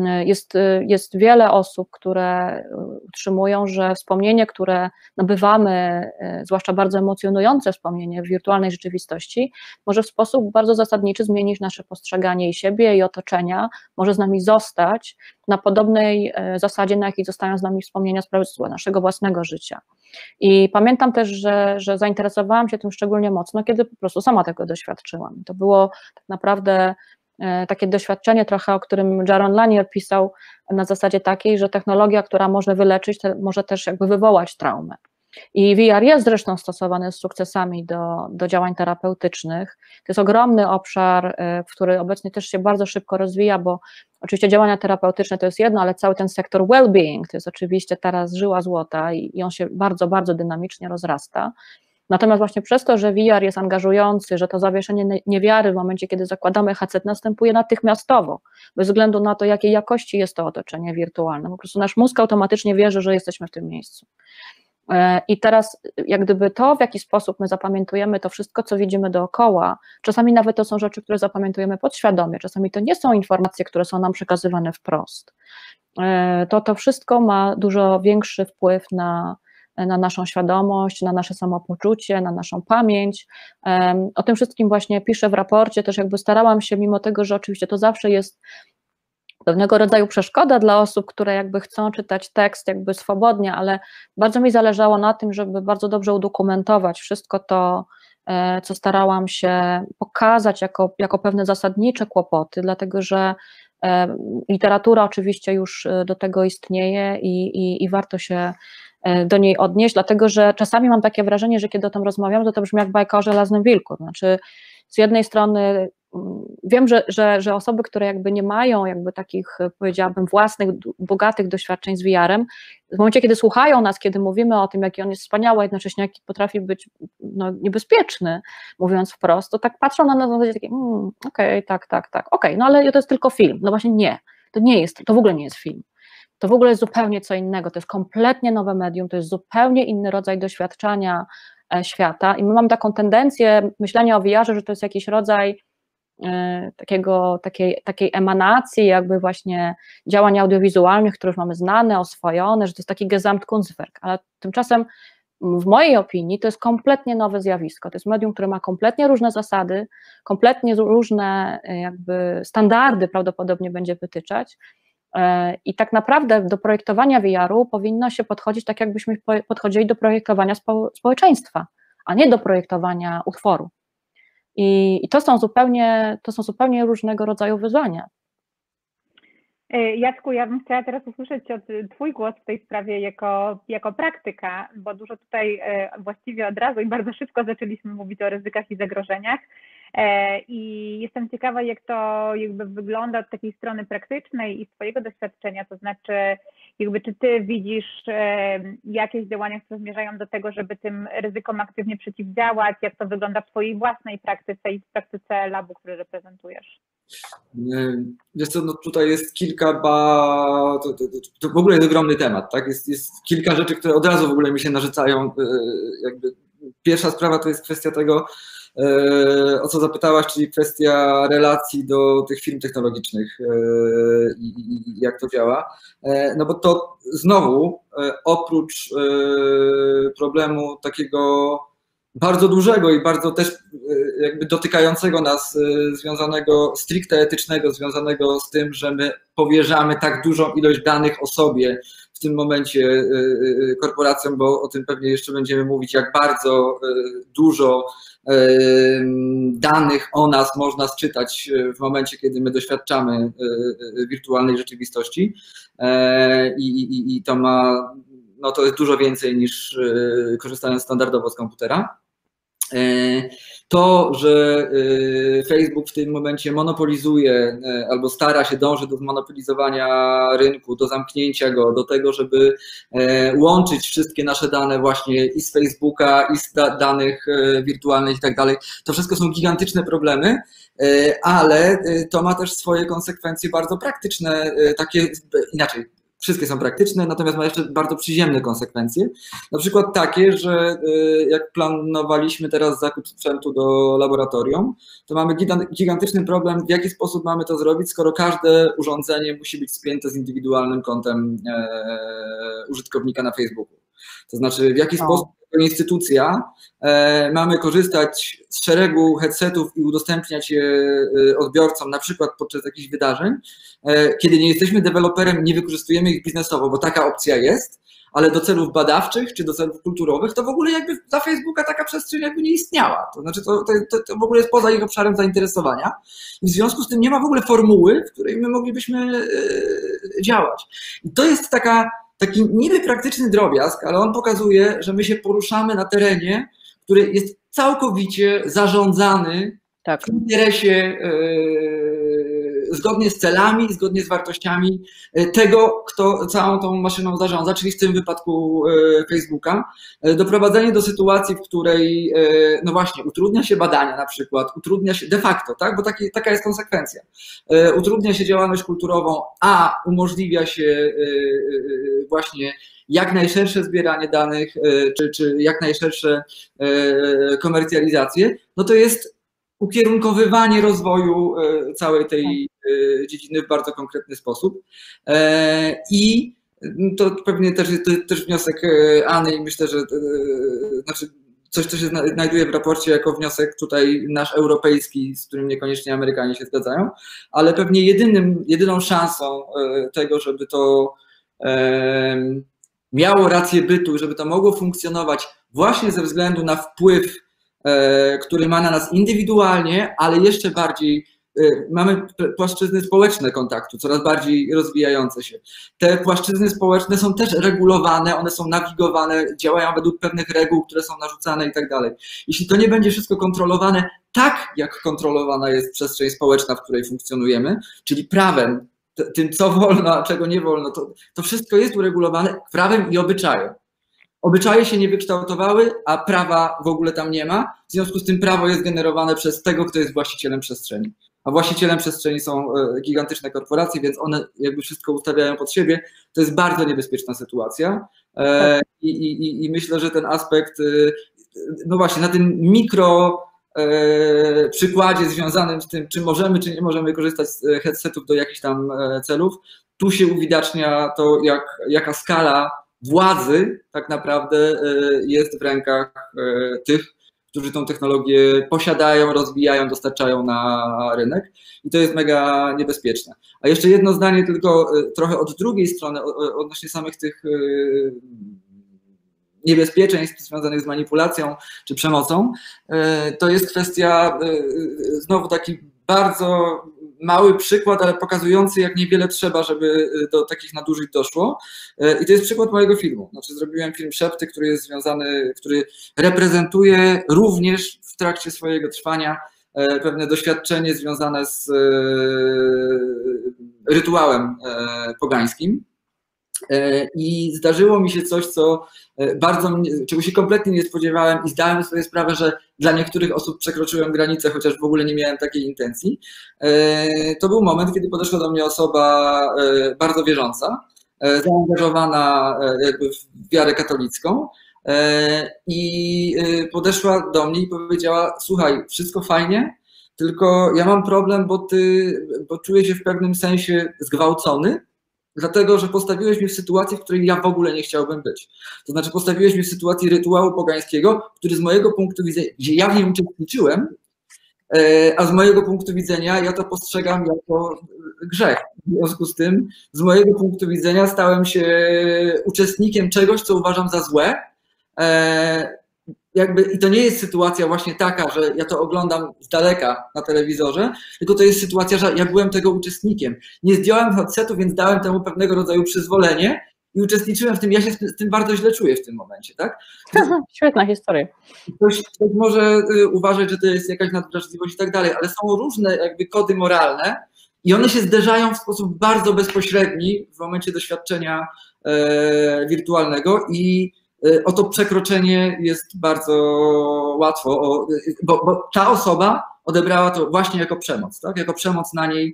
Jest wiele osób, które utrzymują, że wspomnienie, które nabywamy, zwłaszcza bardzo emocjonujące wspomnienie w wirtualnej rzeczywistości, może w sposób bardzo zasadniczy zmienić nasze postrzeganie i siebie, i otoczenia, może z nami zostać na podobnej zasadzie, na jakiej zostają z nami wspomnienia z naszego własnego życia. I pamiętam też, że zainteresowałam się tym szczególnie mocno, kiedy po prostu sama tego doświadczyłam. To było tak naprawdę takie doświadczenie trochę, o którym Jaron Lanier pisał na zasadzie takiej, że technologia, która może wyleczyć, może też jakby wywołać traumę. I VR jest zresztą stosowany z sukcesami do działań terapeutycznych. To jest ogromny obszar, który obecnie też się bardzo szybko rozwija, bo oczywiście działania terapeutyczne to jest jedno, ale cały ten sektor well-being to jest oczywiście teraz żyła złota i on się bardzo, bardzo dynamicznie rozrasta. Natomiast właśnie przez to, że VR jest angażujący, że to zawieszenie niewiary w momencie, kiedy zakładamy headset, następuje natychmiastowo, bez względu na to, jakiej jakości jest to otoczenie wirtualne. Po prostu nasz mózg automatycznie wierzy, że jesteśmy w tym miejscu. I teraz jak gdyby to, w jaki sposób my zapamiętujemy to wszystko, co widzimy dookoła, czasami nawet to są rzeczy, które zapamiętujemy podświadomie, czasami to nie są informacje, które są nam przekazywane wprost. To wszystko ma dużo większy wpływ na naszą świadomość, na nasze samopoczucie, na naszą pamięć. O tym wszystkim właśnie piszę w raporcie, też jakby starałam się, mimo tego, że oczywiście to zawsze jest pewnego rodzaju przeszkoda dla osób, które jakby chcą czytać tekst jakby swobodnie, ale bardzo mi zależało na tym, żeby bardzo dobrze udokumentować wszystko to, co starałam się pokazać jako pewne zasadnicze kłopoty, dlatego że Literatura oczywiście już do tego istnieje i warto się do niej odnieść, dlatego że czasami mam takie wrażenie, że kiedy o tym rozmawiam, to brzmi jak bajka o żelaznym wilku. Znaczy, z jednej strony wiem, że osoby, które jakby nie mają jakby takich, powiedziałabym, własnych, bogatych doświadczeń z VR-em, w momencie, kiedy słuchają nas, kiedy mówimy o tym, jaki on jest wspaniały, a jednocześnie jaki potrafi być niebezpieczny, mówiąc wprost, to tak patrzą na nas takie, okej, tak, okej, no ale to jest tylko film. No właśnie nie, to w ogóle nie jest film. To w ogóle jest zupełnie co innego, to jest kompletnie nowe medium, to jest zupełnie inny rodzaj doświadczania świata i my mamy taką tendencję myślenia o VR-ze, że to jest jakiś rodzaj takiej emanacji jakby właśnie działań audiowizualnych, które już mamy znane, oswojone, że to jest taki Gesamtkunstwerk, ale tymczasem w mojej opinii to jest kompletnie nowe zjawisko, to jest medium, które ma kompletnie różne zasady, kompletnie różne jakby standardy prawdopodobnie będzie wytyczać i tak naprawdę do projektowania VR-u powinno się podchodzić tak, jakbyśmy podchodzili do projektowania społeczeństwa, a nie do projektowania utworu. I to są zupełnie różnego rodzaju wyzwania. Jacku, ja bym chciała teraz usłyszeć Twój głos w tej sprawie jako praktyka, bo dużo tutaj właściwie od razu i bardzo szybko zaczęliśmy mówić o ryzykach i zagrożeniach. I jestem ciekawa, jak to jakby wygląda od takiej strony praktycznej i z Twojego doświadczenia, to znaczy jakby czy Ty widzisz jakieś działania, które zmierzają do tego, żeby tym ryzykom aktywnie przeciwdziałać, jak to wygląda w Twojej własnej praktyce i w praktyce labu, który reprezentujesz? Wiesz co, no tutaj jest kilka, to w ogóle jest ogromny temat, tak? Jest kilka rzeczy, które od razu w ogóle mi się narzucają. Jakby pierwsza sprawa to jest kwestia tego, o co zapytałaś, czyli kwestia relacji do tych firm technologicznych i jak to działa. No bo to znowu oprócz problemu takiego bardzo dużego i bardzo też jakby dotykającego nas, związanego, stricte etycznego, związanego z tym, że my powierzamy tak dużą ilość danych o sobie w tym momencie korporacjom, bo o tym pewnie jeszcze będziemy mówić, jak bardzo dużo danych o nas można sczytać w momencie, kiedy my doświadczamy wirtualnej rzeczywistości i to ma, no to jest dużo więcej niż korzystając standardowo z komputera. To, że Facebook w tym momencie monopolizuje albo stara się, dąży do zmonopolizowania rynku, do zamknięcia go, do tego, żeby łączyć wszystkie nasze dane właśnie i z Facebooka, i z danych wirtualnych i tak dalej, to wszystko są gigantyczne problemy, ale to ma też swoje konsekwencje bardzo praktyczne, takie inaczej. Wszystkie są praktyczne, natomiast ma jeszcze bardzo przyziemne konsekwencje. Na przykład takie, że jak planowaliśmy teraz zakup sprzętu do laboratorium, to mamy gigantyczny problem, w jaki sposób mamy to zrobić, skoro każde urządzenie musi być spięte z indywidualnym kontem użytkownika na Facebooku. To znaczy, w jaki sposób jako instytucja mamy korzystać z szeregu headsetów i udostępniać je odbiorcom, na przykład podczas jakichś wydarzeń, kiedy nie jesteśmy deweloperem, nie wykorzystujemy ich biznesowo, bo taka opcja jest, ale do celów badawczych czy do celów kulturowych, to w ogóle jakby dla Facebooka taka przestrzeń jakby nie istniała. To znaczy to w ogóle jest poza ich obszarem zainteresowania i w związku z tym nie ma w ogóle formuły, w której my moglibyśmy działać. I to jest taki niby praktyczny drobiazg, ale on pokazuje, że my się poruszamy na terenie, który jest całkowicie zarządzany w interesie, zgodnie z celami, zgodnie z wartościami tego, kto całą tą maszyną zarządza, czyli w tym wypadku Facebooka. Doprowadzenie do sytuacji, w której no właśnie utrudnia się badania na przykład, utrudnia się de facto, tak, bo taka jest konsekwencja. Utrudnia się działalność kulturową, a umożliwia się właśnie jak najszersze zbieranie danych, czy jak najszersze komercjalizacje, no to jest ukierunkowywanie rozwoju całej tej dziedziny w bardzo konkretny sposób. I to pewnie też jest też wniosek Any i myślę, że znaczy coś, co się znajduje w raporcie jako wniosek tutaj nasz europejski, z którym niekoniecznie Amerykanie się zgadzają, ale pewnie jedyną szansą tego, żeby to miało rację bytu, żeby to mogło funkcjonować właśnie ze względu na wpływ, który ma na nas indywidualnie, ale jeszcze bardziej mamy płaszczyzny społeczne kontaktu, coraz bardziej rozwijające się. Te płaszczyzny społeczne są też regulowane, one są nawigowane, działają według pewnych reguł, które są narzucane i tak dalej. Jeśli to nie będzie wszystko kontrolowane tak, jak kontrolowana jest przestrzeń społeczna, w której funkcjonujemy, czyli prawem, tym co wolno, a czego nie wolno, to wszystko jest uregulowane prawem i obyczajem. Obyczaje się nie wykształtowały, a prawa w ogóle tam nie ma. W związku z tym prawo jest generowane przez tego, kto jest właścicielem przestrzeni. A właścicielem przestrzeni są gigantyczne korporacje, więc one jakby wszystko ustawiają pod siebie. To jest bardzo niebezpieczna sytuacja. I myślę, że ten aspekt, no właśnie, na tym mikro przykładzie związanym z tym, czy możemy, czy nie możemy korzystać z headsetów do jakichś tam celów, tu się uwidacznia to, jaka skala władzy tak naprawdę jest w rękach tych, którzy tą technologię posiadają, rozwijają, dostarczają na rynek i to jest mega niebezpieczne. A jeszcze jedno zdanie tylko trochę od drugiej strony odnośnie samych tych niebezpieczeństw związanych z manipulacją czy przemocą, to jest kwestia, znowu taki bardzo mały przykład, ale pokazujący, jak niewiele trzeba, żeby do takich nadużyć doszło. I to jest przykład mojego filmu. Znaczy, zrobiłem film Szepty, który jest związany, który reprezentuje również w trakcie swojego trwania pewne doświadczenie związane z rytuałem pogańskim. I zdarzyło mi się coś, czego się kompletnie nie spodziewałem i zdałem sobie sprawę, że dla niektórych osób przekroczyłem granicę, chociaż w ogóle nie miałem takiej intencji. To był moment, kiedy podeszła do mnie osoba bardzo wierząca, zaangażowana jakby w wiarę katolicką i podeszła do mnie i powiedziała: słuchaj, wszystko fajnie, tylko ja mam problem, bo czuję się w pewnym sensie zgwałcony, dlatego że postawiłeś mnie w sytuacji, w której ja w ogóle nie chciałbym być. To znaczy postawiłeś mnie w sytuacji rytuału pogańskiego, który z mojego punktu widzenia, gdzie ja w nim uczestniczyłem, a z mojego punktu widzenia ja to postrzegam jako grzech. W związku z tym, z mojego punktu widzenia stałem się uczestnikiem czegoś, co uważam za złe. I to nie jest sytuacja właśnie taka, że ja to oglądam z daleka na telewizorze, tylko to jest sytuacja, że ja byłem tego uczestnikiem. Nie zdjąłem headsetu, więc dałem temu pewnego rodzaju przyzwolenie i uczestniczyłem w tym. Ja się z tym bardzo źle czuję w tym momencie, tak? Świetna historia. Ktoś może uważać, że to jest jakaś nadwrażliwość i tak dalej, ale są różne jakby kody moralne i one się zderzają w sposób bardzo bezpośredni w momencie doświadczenia wirtualnego i o to przekroczenie jest bardzo łatwo, bo ta osoba odebrała to właśnie jako przemoc, tak? Jako przemoc na niej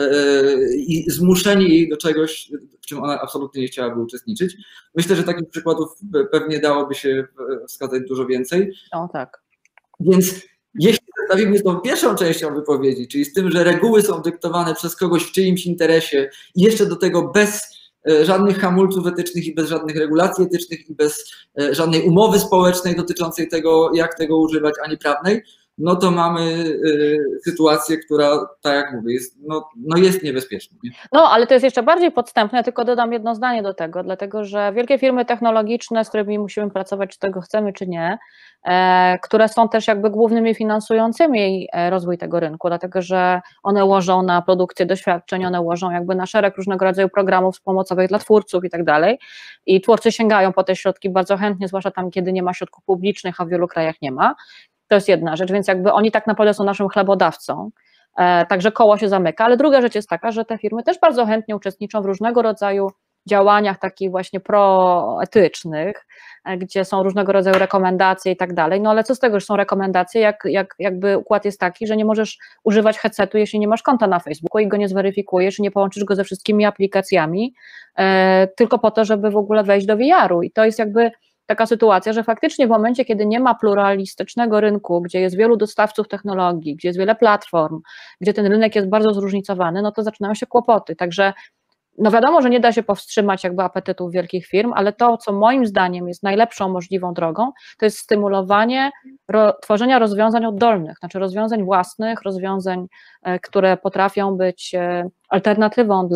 i zmuszenie jej do czegoś, w czym ona absolutnie nie chciałaby uczestniczyć. Myślę, że takich przykładów pewnie dałoby się wskazać dużo więcej. O tak. Więc jeśli zestawimy z tą pierwszą częścią wypowiedzi, czyli z tym, że reguły są dyktowane przez kogoś w czyimś interesie i jeszcze do tego bez żadnych hamulców etycznych i bez żadnych regulacji etycznych i bez żadnej umowy społecznej dotyczącej tego, jak tego używać, ani prawnej, no to mamy sytuację, która, tak jak mówię, jest niebezpieczna. Nie? No, ale to jest jeszcze bardziej podstępne, tylko dodam jedno zdanie do tego, dlatego że wielkie firmy technologiczne, z którymi musimy pracować, czy tego chcemy, czy nie, które są też jakby głównymi finansującymi rozwój tego rynku, dlatego że one łożą na produkcję doświadczeń, one łożą jakby na szereg różnego rodzaju programów pomocowych dla twórców i tak dalej i twórcy sięgają po te środki bardzo chętnie, zwłaszcza tam, kiedy nie ma środków publicznych, a w wielu krajach nie ma. To jest jedna rzecz, więc jakby oni tak naprawdę są naszym chlebodawcą, także koło się zamyka, ale druga rzecz jest taka, że te firmy też bardzo chętnie uczestniczą w różnego rodzaju działaniach takich właśnie proetycznych, gdzie są różnego rodzaju rekomendacje i tak dalej, no ale co z tego, że są rekomendacje, jakby układ jest taki, że nie możesz używać headsetu, jeśli nie masz konta na Facebooku i go nie zweryfikujesz, nie połączysz go ze wszystkimi aplikacjami, tylko po to, żeby w ogóle wejść do VR-u i to jest jakby taka sytuacja, że faktycznie w momencie, kiedy nie ma pluralistycznego rynku, gdzie jest wielu dostawców technologii, gdzie jest wiele platform, gdzie ten rynek jest bardzo zróżnicowany, no to zaczynają się kłopoty, także no wiadomo, że nie da się powstrzymać jakby apetytów wielkich firm, ale to, co moim zdaniem jest najlepszą możliwą drogą, to jest stymulowanie tworzenia rozwiązań oddolnych, znaczy rozwiązań własnych, rozwiązań, które potrafią być alternatywą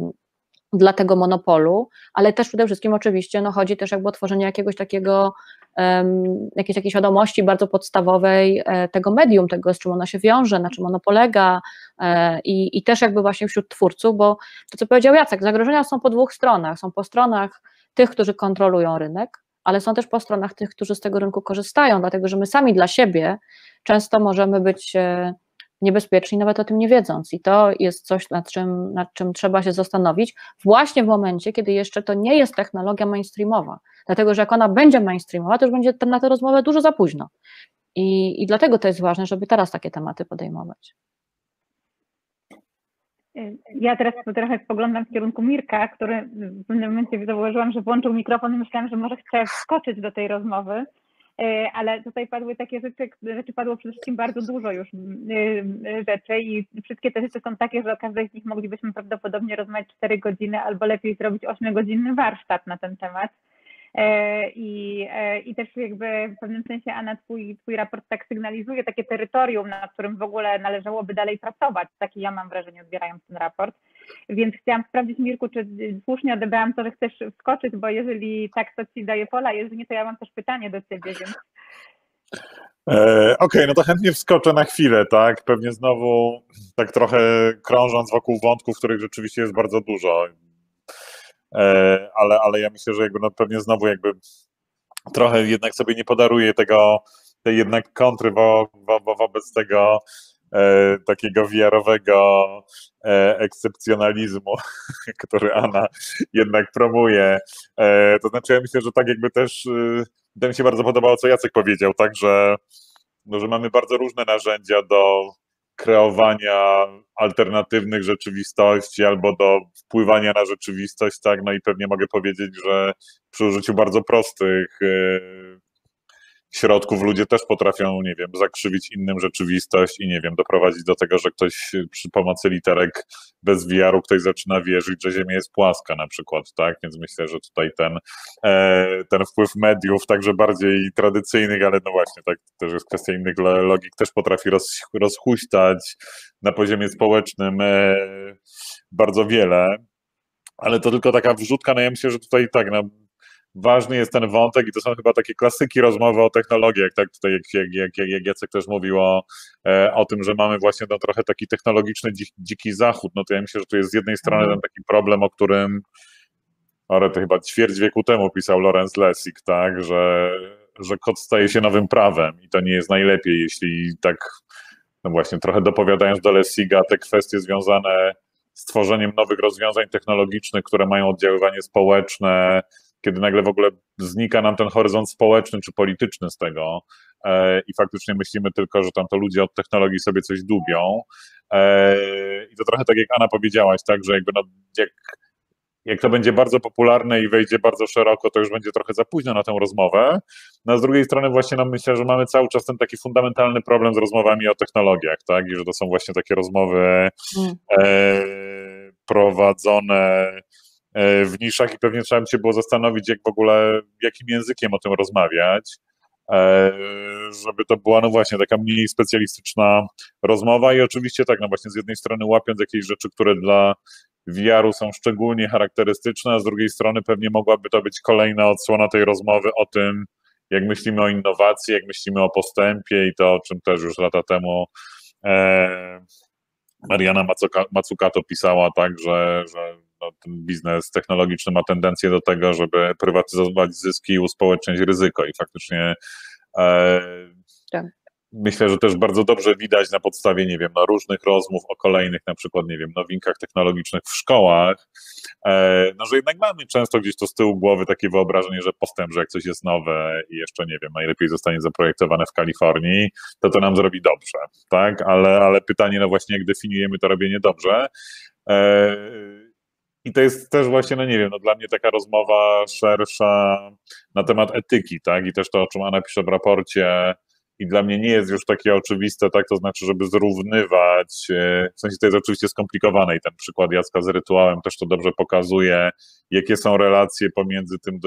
dla tego monopolu, ale też przede wszystkim oczywiście no, chodzi też jakby o tworzenie jakiegoś takiego jakiejś takiej świadomości bardzo podstawowej tego medium, tego, z czym ono się wiąże, na czym ono polega i też jakby właśnie wśród twórców, bo to, co powiedział Jacek, zagrożenia są po dwóch stronach. Są po stronach tych, którzy kontrolują rynek, ale są też po stronach tych, którzy z tego rynku korzystają, dlatego że my sami dla siebie często możemy być niebezpieczni, nawet o tym nie wiedząc. I to jest coś, nad czym trzeba się zastanowić, właśnie w momencie, kiedy jeszcze to nie jest technologia mainstreamowa. Dlatego, że jak ona będzie mainstreamowa, to już będzie na tę rozmowę dużo za późno. I dlatego to jest ważne, żeby teraz takie tematy podejmować. Ja teraz trochę spoglądam w kierunku Mirka, który w pewnym momencie zauważyłam, że włączył mikrofon i myślałam, że może chce wskoczyć do tej rozmowy, ale tutaj padły takie rzeczy padło przede wszystkim bardzo dużo już rzeczy i wszystkie te rzeczy są takie, że o każdej z nich moglibyśmy prawdopodobnie rozmawiać 4 godziny albo lepiej zrobić 8-godzinny warsztat na ten temat. I też jakby w pewnym sensie, Anna, twój raport tak sygnalizuje takie terytorium, na którym w ogóle należałoby dalej pracować. Takie ja mam wrażenie, odbierając ten raport. Więc chciałam sprawdzić, Mirku, czy słusznie odebrałam to, że chcesz wskoczyć, bo jeżeli tak, to ci daję pola, jeżeli nie, to ja mam też pytanie do ciebie, więc... Okej, no to chętnie wskoczę na chwilę, tak? Pewnie znowu tak trochę krążąc wokół wątków, których rzeczywiście jest bardzo dużo. Ale ja myślę, że jakby no pewnie znowu jakby trochę jednak sobie nie podaruję tej jednak kontry wobec tego takiego VR-owego ekscepcjonalizmu, który Anna jednak promuje. To znaczy ja myślę, że tak jakby też to mi się bardzo podobało, co Jacek powiedział, tak, że mamy bardzo różne narzędzia do kreowania alternatywnych rzeczywistości albo do wpływania na rzeczywistość, tak, no i pewnie mogę powiedzieć, że przy użyciu bardzo prostych środków ludzie też potrafią, nie wiem, zakrzywić innym rzeczywistość i nie wiem, doprowadzić do tego, że ktoś przy pomocy literek bez VR-u ktoś zaczyna wierzyć, że Ziemia jest płaska na przykład, tak, więc myślę, że tutaj ten wpływ mediów, także bardziej tradycyjnych, ale no właśnie, tak, to też jest kwestia innych logik, też potrafi rozhuśtać na poziomie społecznym bardzo wiele, ale to tylko taka wrzutka, no ja myślę, że tutaj tak, no ważny jest ten wątek i to są chyba takie klasyki rozmowy o technologiach, tak tutaj jak Jacek też mówił o tym, że mamy właśnie no, trochę taki technologiczny dziki zachód, no to ja myślę, że tu jest z jednej strony ten taki problem, o którym to chyba ćwierć wieku temu pisał Lawrence Lessig, tak, że kod staje się nowym prawem i to nie jest najlepiej, jeśli tak, no właśnie trochę dopowiadając do Lessiga, te kwestie związane z tworzeniem nowych rozwiązań technologicznych, które mają oddziaływanie społeczne, kiedy nagle w ogóle znika nam ten horyzont społeczny czy polityczny z tego i faktycznie myślimy tylko, że tam to ludzie od technologii sobie coś dubią. I to trochę tak jak Anna powiedziałaś, tak, że jakby no, jak to będzie bardzo popularne i wejdzie bardzo szeroko, to już będzie trochę za późno na tę rozmowę. No a z drugiej strony właśnie no, myślę, że mamy cały czas ten taki fundamentalny problem z rozmowami o technologiach, tak, i że to są właśnie takie rozmowy prowadzone w niszach i pewnie trzeba by się było zastanowić, jak w ogóle, jakim językiem o tym rozmawiać, żeby to była no właśnie taka mniej specjalistyczna rozmowa i oczywiście tak, no właśnie z jednej strony łapiąc jakieś rzeczy, które dla VR-u są szczególnie charakterystyczne, a z drugiej strony pewnie mogłaby to być kolejna odsłona tej rozmowy o tym, jak myślimy o innowacji, jak myślimy o postępie i to, o czym też już lata temu Mariana Mazzucato pisała, tak, że no, ten biznes technologiczny ma tendencję do tego, żeby prywatyzować zyski i uspołeczniać ryzyko i faktycznie tak. Myślę, że też bardzo dobrze widać na podstawie, nie wiem, różnych rozmów o kolejnych na przykład, nie wiem, nowinkach technologicznych w szkołach, no, że jednak mamy często gdzieś to z tyłu głowy takie wyobrażenie, że postęp, że jak coś jest nowe i jeszcze, nie wiem, najlepiej zostanie zaprojektowane w Kalifornii, to nam zrobi dobrze, tak, ale pytanie, no właśnie, jak definiujemy to robienie dobrze, i to jest też właśnie, no nie wiem, no dla mnie taka rozmowa szersza na temat etyki, tak, i też to, o czym Anna pisze w raporcie, i dla mnie nie jest już takie oczywiste, tak, to znaczy, żeby zrównywać, w sensie to jest oczywiście skomplikowane i ten przykład Jacka z rytuałem też to dobrze pokazuje, jakie są relacje pomiędzy tym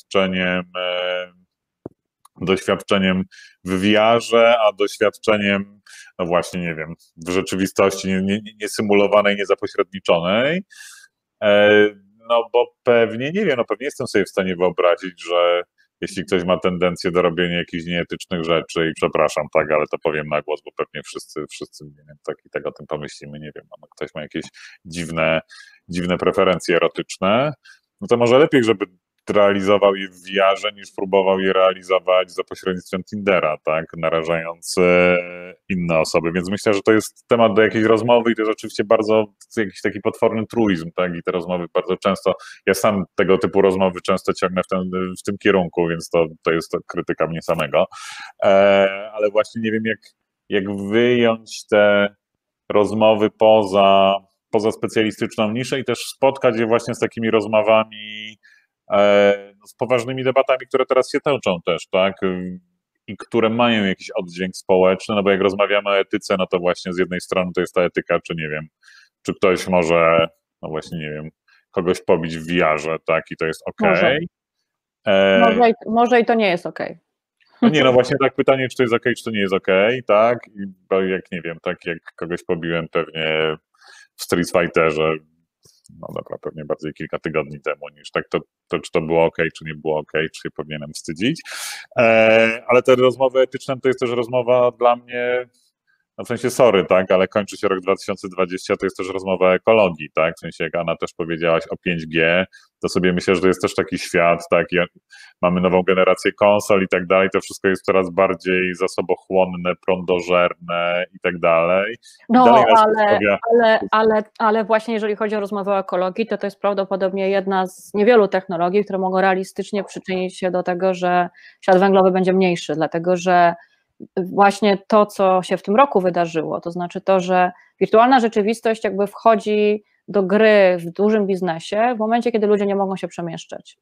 doświadczeniem w VR-ze, a doświadczeniem, no właśnie, nie wiem, w rzeczywistości niesymulowanej, niezapośredniczonej. No bo pewnie, nie wiem, no pewnie jestem sobie w stanie wyobrazić, że jeśli ktoś ma tendencję do robienia jakichś nieetycznych rzeczy i przepraszam, tak, ale to powiem na głos, bo pewnie wszyscy nie wiem, tak o tym pomyślimy, nie wiem, no, ktoś ma jakieś dziwne preferencje erotyczne, no to może lepiej, żeby realizował je w VR-ze, niż próbował je realizować za pośrednictwem Tindera, tak, narażając inne osoby, więc myślę, że to jest temat do jakiejś rozmowy i to jest oczywiście bardzo jakiś taki potworny truizm, tak, i te rozmowy bardzo często, ja sam tego typu rozmowy często ciągnę w tym kierunku, więc to jest to krytyka mnie samego, ale właśnie nie wiem, jak wyjąć te rozmowy poza specjalistyczną niszę i też spotkać je właśnie z takimi rozmowami, z poważnymi debatami, które teraz się toczą też, tak, i które mają jakiś oddźwięk społeczny, no bo jak rozmawiamy o etyce, no to właśnie z jednej strony to jest ta etyka, czy nie wiem, czy ktoś może, no właśnie nie wiem, kogoś pobić w VR-ze, tak, i to jest okej. Może i to nie jest okej. No nie, no właśnie tak pytanie, czy to jest okej, czy to nie jest okej, tak, bo jak nie wiem, tak jak kogoś pobiłem pewnie w Street Fighterze, no dobra, pewnie bardziej kilka tygodni temu, niż tak czy to było okej, czy nie było okej, czy się powinienem wstydzić. Ale te rozmowy etyczne to jest też rozmowa dla mnie, no w sensie sorry, tak, ale kończy się rok 2020, to jest też rozmowa o ekologii, tak, w sensie jak Anna też powiedziałaś o 5G, to sobie myślę, że to jest też taki świat, tak, mamy nową generację konsol i tak dalej, to wszystko jest coraz bardziej zasobochłonne, prądożerne i tak dalej. No, ale właśnie jeżeli chodzi o rozmowę o ekologii, to jest prawdopodobnie jedna z niewielu technologii, które mogą realistycznie przyczynić się do tego, że ślad węglowy będzie mniejszy, dlatego że właśnie to, co się w tym roku wydarzyło, to znaczy to, że wirtualna rzeczywistość jakby wchodzi do gry w dużym biznesie w momencie, kiedy ludzie nie mogą się przemieszczać.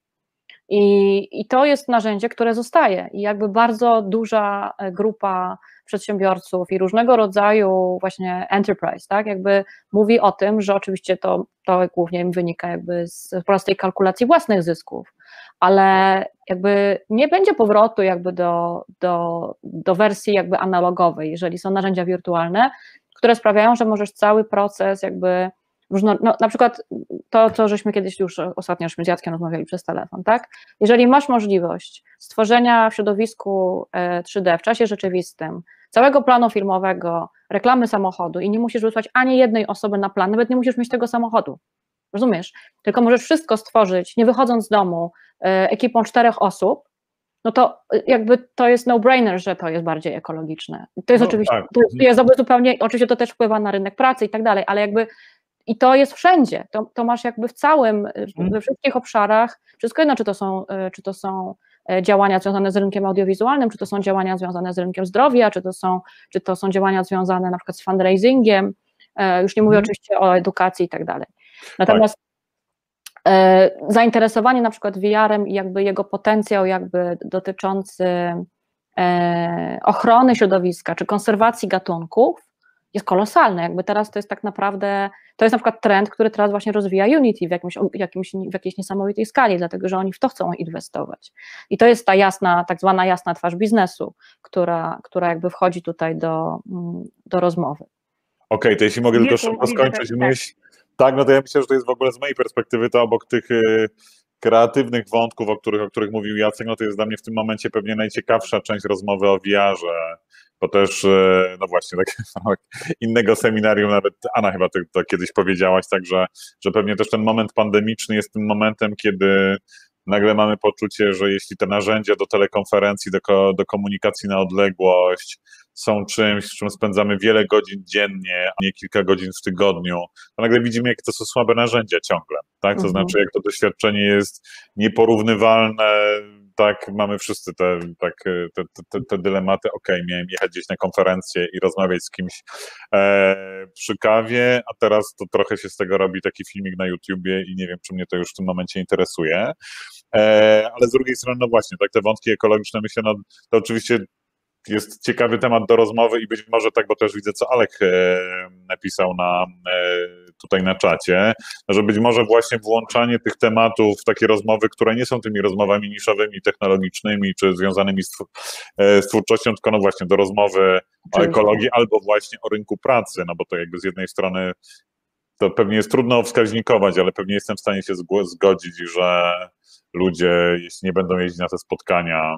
I to jest narzędzie, które zostaje i jakby bardzo duża grupa przedsiębiorców i różnego rodzaju właśnie enterprise, tak, jakby mówi o tym, że oczywiście to głównie wynika jakby z prostej kalkulacji własnych zysków, ale jakby nie będzie powrotu jakby do wersji jakby analogowej, jeżeli są narzędzia wirtualne, które sprawiają, że możesz cały proces jakby na przykład to, co żeśmy kiedyś już ostatnio z Jackiem rozmawiali przez telefon, tak? Jeżeli masz możliwość stworzenia w środowisku 3D w czasie rzeczywistym całego planu filmowego, reklamy samochodu i nie musisz wysłać ani jednej osoby na plan, nawet nie musisz mieć tego samochodu, rozumiesz? Tylko możesz wszystko stworzyć, nie wychodząc z domu, ekipą 4 osób, no to jakby to jest no-brainer, że to jest bardziej ekologiczne. To jest oczywiście, tak. To jest zupełnie, oczywiście to też wpływa na rynek pracy i tak dalej, ale jakby i to jest wszędzie, to masz jakby we wszystkich obszarach, wszystko jedno, czy to są działania związane z rynkiem audiowizualnym, czy to są działania związane z rynkiem zdrowia, czy to są działania związane na przykład z fundraisingiem, już nie mówię oczywiście o edukacji i tak dalej. Natomiast zainteresowanie na przykład VR-em i jakby jego potencjał jakby dotyczący ochrony środowiska, czy konserwacji gatunków jest kolosalny, jakby teraz to jest tak naprawdę, to jest na przykład trend, który teraz właśnie rozwija Unity w jakiejś niesamowitej skali, dlatego że oni w to chcą inwestować. I to jest ta tak zwana jasna twarz biznesu, która jakby wchodzi tutaj do rozmowy. Okej, to jeśli mogę tylko szybko skończyć myśl. Tak, no to ja myślę, że to jest w ogóle z mojej perspektywy to obok tych kreatywnych wątków, o których mówił Jacek, no to jest dla mnie w tym momencie pewnie najciekawsza część rozmowy o VR-ze, bo też, no właśnie, tak innego seminarium, nawet Anna chyba to kiedyś powiedziałaś, także, że pewnie też ten moment pandemiczny jest tym momentem, kiedy nagle mamy poczucie, że jeśli te narzędzia do telekonferencji, do komunikacji na odległość są czymś, z czym spędzamy wiele godzin dziennie, a nie kilka godzin w tygodniu, to nagle widzimy, jakie to są słabe narzędzia ciągle, tak? To znaczy, jak to doświadczenie jest nieporównywalne, tak, mamy wszyscy te dylematy, miałem jechać gdzieś na konferencję i rozmawiać z kimś przy kawie, a teraz to trochę się z tego robi taki filmik na YouTubie i nie wiem, czy mnie to już w tym momencie interesuje, ale z drugiej strony, no właśnie, tak, te wątki ekologiczne, myślę, no to oczywiście jest ciekawy temat do rozmowy i być może tak, bo też widzę, co Alek napisał tutaj na czacie, że być może właśnie włączanie tych tematów w takie rozmowy, które nie są tymi rozmowami niszowymi, technologicznymi, czy związanymi z twórczością, tylko no właśnie do rozmowy o ekologii albo właśnie o rynku pracy, no bo to jakby z jednej strony to pewnie jest trudno wskaźnikować, ale pewnie jestem w stanie się zgodzić, że ludzie, jeśli nie będą jeździć na te spotkania,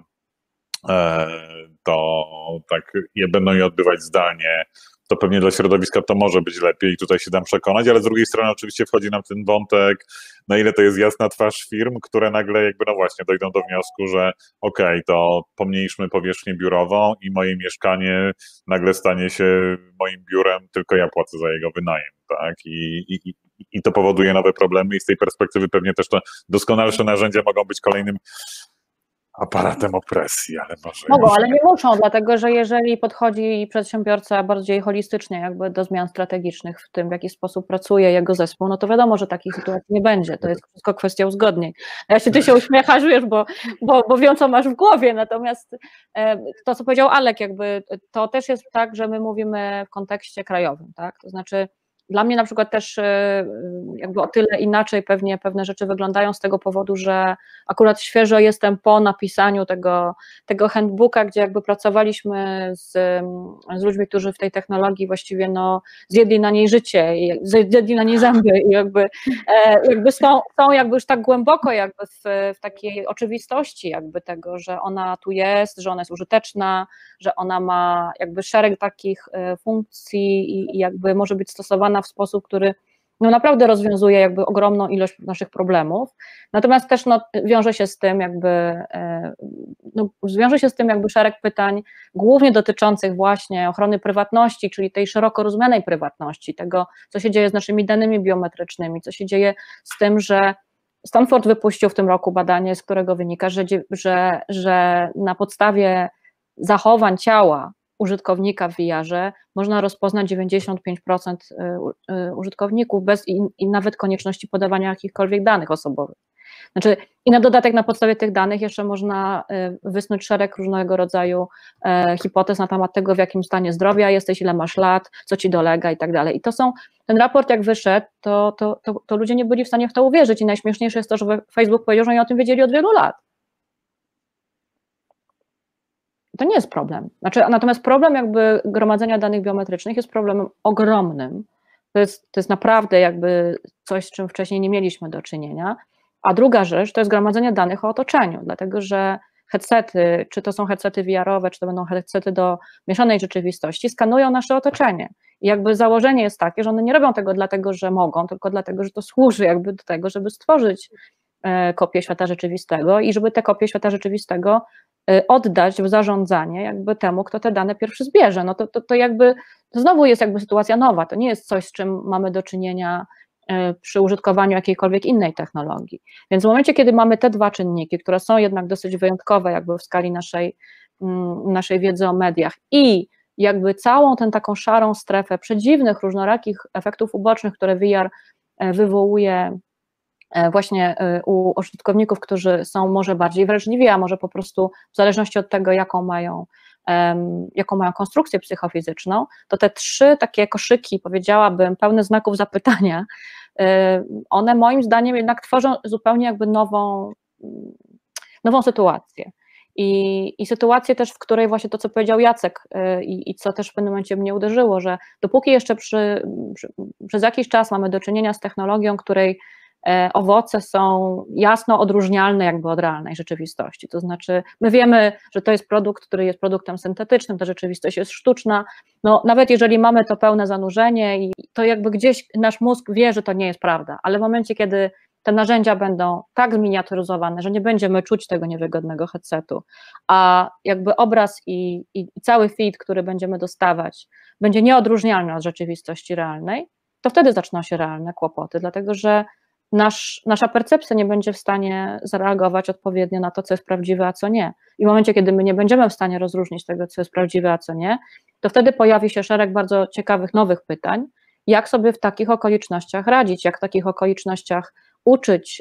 to tak będą je odbywać zdalnie, to pewnie dla środowiska to może być lepiej i tutaj się dam przekonać, ale z drugiej strony oczywiście wchodzi nam ten wątek, na ile to jest jasna twarz firm, które nagle jakby no właśnie dojdą do wniosku, że okej, to pomniejszmy powierzchnię biurową i moje mieszkanie nagle stanie się moim biurem, tylko ja płacę za jego wynajem, tak? I to powoduje nowe problemy i z tej perspektywy pewnie też to doskonalsze narzędzia mogą być kolejnym aparatem opresji, ale może... Mogą, ale nie muszą, dlatego że jeżeli podchodzi przedsiębiorca bardziej holistycznie jakby do zmian strategicznych w tym, w jaki sposób pracuje jego zespół, no to wiadomo, że takich sytuacji nie będzie, to jest wszystko kwestia uzgodnień. Ty się uśmiechasz, wiesz, bo wiem, co masz w głowie, natomiast to, co powiedział Alek, jakby to też jest tak, że my mówimy w kontekście krajowym, tak, to znaczy dla mnie na przykład też jakby o tyle inaczej pewnie pewne rzeczy wyglądają z tego powodu, że akurat świeżo jestem po napisaniu tego handbooka, gdzie jakby pracowaliśmy z ludźmi, którzy w tej technologii właściwie no zjedli na niej życie, zjedli na niej zęby i jakby są jakby już tak głęboko jakby w takiej oczywistości jakby tego, że ona tu jest, że ona jest użyteczna, że ona ma jakby szereg takich funkcji i jakby może być stosowana w sposób, który no naprawdę rozwiązuje jakby ogromną ilość naszych problemów, natomiast też no, wiąże się z tym jakby szereg pytań, głównie dotyczących właśnie ochrony prywatności, czyli tej szeroko rozumianej prywatności, tego, co się dzieje z naszymi danymi biometrycznymi, co się dzieje z tym, że Stanford wypuścił w tym roku badanie, z którego wynika, że na podstawie zachowań ciała użytkownika w VR-ze można rozpoznać 95% użytkowników bez i nawet konieczności podawania jakichkolwiek danych osobowych. Znaczy, i na dodatek na podstawie tych danych jeszcze można wysnuć szereg różnego rodzaju hipotez na temat tego, w jakim stanie zdrowia jesteś, ile masz lat, co ci dolega i tak dalej. I ten raport jak wyszedł, to ludzie nie byli w stanie w to uwierzyć i najśmieszniejsze jest to, że Facebook powiedział, że oni o tym wiedzieli od wielu lat. To nie jest problem. Natomiast problem jakby gromadzenia danych biometrycznych jest problemem ogromnym. To jest naprawdę jakby coś, z czym wcześniej nie mieliśmy do czynienia. A druga rzecz to jest gromadzenie danych o otoczeniu, dlatego że headsety, czy to są headsety VR-owe, czy to będą headsety do mieszanej rzeczywistości, skanują nasze otoczenie. I jakby założenie jest takie, że one nie robią tego dlatego, że mogą, tylko dlatego, że to służy jakby do tego, żeby stworzyć kopię świata rzeczywistego i żeby te kopie świata rzeczywistego oddać w zarządzanie jakby temu, kto te dane pierwszy zbierze. No to jakby to znowu jest jakby sytuacja nowa, to nie jest coś, z czym mamy do czynienia przy użytkowaniu jakiejkolwiek innej technologii. Więc w momencie, kiedy mamy te dwa czynniki, które są jednak dosyć wyjątkowe jakby w skali naszej wiedzy o mediach i jakby całą tę taką szarą strefę przedziwnych, różnorakich efektów ubocznych, które VR wywołuje właśnie u użytkowników, którzy są może bardziej wrażliwi, a może po prostu w zależności od tego, jaką mają konstrukcję psychofizyczną, to te trzy takie koszyki, powiedziałabym, pełne znaków zapytania, one moim zdaniem jednak tworzą zupełnie jakby nową sytuację. I sytuację też, w której właśnie to, co powiedział Jacek i co też w pewnym momencie mnie uderzyło, że dopóki jeszcze przez jakiś czas mamy do czynienia z technologią, której owoce są jasno odróżnialne jakby od realnej rzeczywistości, to znaczy my wiemy, że to jest produkt, który jest produktem syntetycznym, ta rzeczywistość jest sztuczna, no nawet jeżeli mamy to pełne zanurzenie i to jakby gdzieś nasz mózg wie, że to nie jest prawda, ale w momencie, kiedy te narzędzia będą tak zminiaturyzowane, że nie będziemy czuć tego niewygodnego headsetu, a jakby obraz i cały feed, który będziemy dostawać, będzie nieodróżnialny od rzeczywistości realnej, to wtedy zaczną się realne kłopoty, dlatego że nasza percepcja nie będzie w stanie zareagować odpowiednio na to, co jest prawdziwe, a co nie. I w momencie, kiedy my nie będziemy w stanie rozróżnić tego, co jest prawdziwe, a co nie, to wtedy pojawi się szereg bardzo ciekawych, nowych pytań, jak sobie w takich okolicznościach radzić, jak w takich okolicznościach uczyć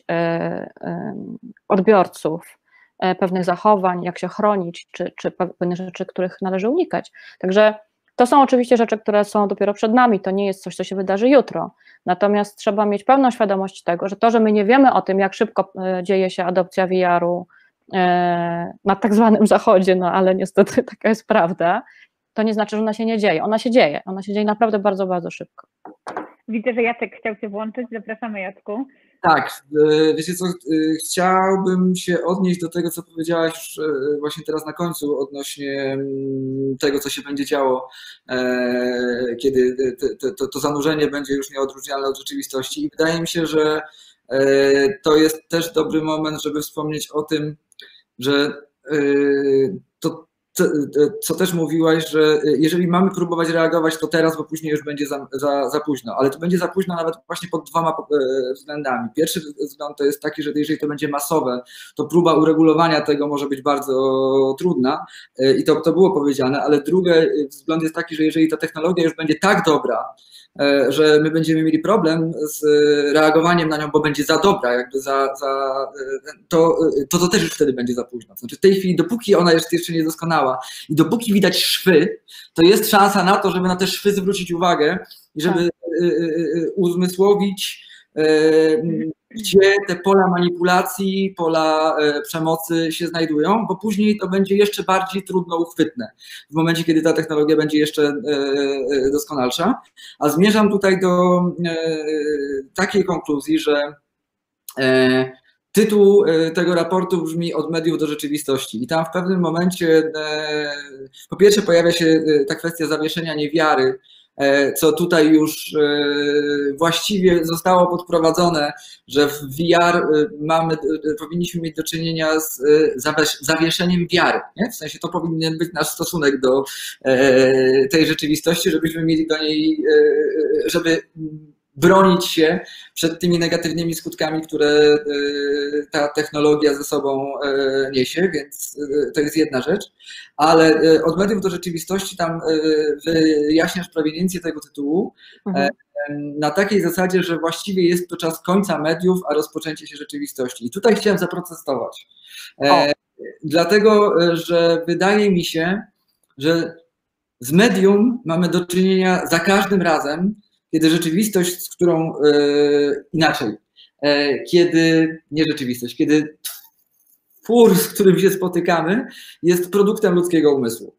odbiorców pewnych zachowań, jak się chronić, czy pewnych rzeczy, których należy unikać. Także to są oczywiście rzeczy, które są dopiero przed nami, to nie jest coś, co się wydarzy jutro, natomiast trzeba mieć pełną świadomość tego, że to, że my nie wiemy o tym, jak szybko dzieje się adopcja VR-u na tak zwanym zachodzie, no ale niestety taka jest prawda, to nie znaczy, że ona się nie dzieje, ona się dzieje naprawdę bardzo, bardzo szybko. Widzę, że Jacek chciał się włączyć. Zapraszamy, Jacku. Tak, wiecie co, chciałbym się odnieść do tego, co powiedziałaś właśnie teraz na końcu odnośnie tego, co się będzie działo, kiedy to zanurzenie będzie już nieodróżnialne od rzeczywistości. I wydaje mi się, że to jest też dobry moment, żeby wspomnieć o tym, że to, co też mówiłaś, że jeżeli mamy próbować reagować, to teraz, bo później już będzie za późno, ale to będzie za późno nawet właśnie pod dwoma względami. Pierwszy wzgląd to jest taki, że jeżeli to będzie masowe, to próba uregulowania tego może być bardzo trudna i to było powiedziane, ale drugi wzgląd jest taki, że jeżeli ta technologia już będzie tak dobra, że my będziemy mieli problem z reagowaniem na nią, bo będzie za dobra, jakby to też już wtedy będzie za późno. Znaczy w tej chwili, dopóki ona jest jeszcze niedoskonała i dopóki widać szwy, to jest szansa na to, żeby na te szwy zwrócić uwagę i żeby uzmysłowić, gdzie te pola manipulacji, pola przemocy się znajdują, bo później to będzie jeszcze bardziej trudno uchwytne w momencie, kiedy ta technologia będzie jeszcze doskonalsza. A zmierzam tutaj do takiej konkluzji, że tytuł tego raportu brzmi Od mediów do rzeczywistości i tam w pewnym momencie po pierwsze pojawia się ta kwestia zawieszenia niewiary, co tutaj już właściwie zostało podprowadzone, że w VR powinniśmy mieć do czynienia z zawieszeniem wiary. Nie? W sensie to powinien być nasz stosunek do tej rzeczywistości, żebyśmy mieli do niej, żeby bronić się przed tymi negatywnymi skutkami, które ta technologia ze sobą niesie, więc to jest jedna rzecz. Ale od mediów do rzeczywistości tam wyjaśniasz prowenincję tego tytułu na takiej zasadzie, że właściwie jest to czas końca mediów, a rozpoczęcie się rzeczywistości. I tutaj chciałem zaprotestować. Dlatego, że wydaje mi się, że z medium mamy do czynienia za każdym razem, kiedy rzeczywistość, z którą kiedy twór, z którym się spotykamy, jest produktem ludzkiego umysłu.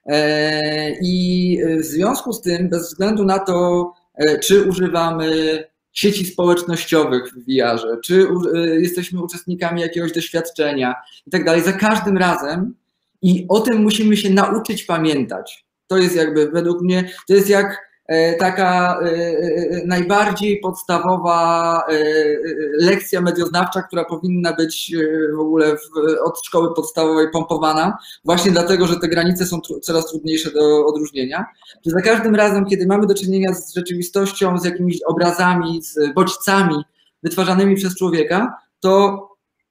I w związku z tym, bez względu na to, czy używamy sieci społecznościowych w VR-ze, czy jesteśmy uczestnikami jakiegoś doświadczenia i tak dalej, za każdym razem i o tym musimy się nauczyć pamiętać. To jest jakby, według mnie, to jest jak taka najbardziej podstawowa lekcja medioznawcza, która powinna być w ogóle od szkoły podstawowej pompowana, właśnie dlatego, że te granice są coraz trudniejsze do odróżnienia. Że za każdym razem, kiedy mamy do czynienia z rzeczywistością, z jakimiś obrazami, z bodźcami wytwarzanymi przez człowieka, to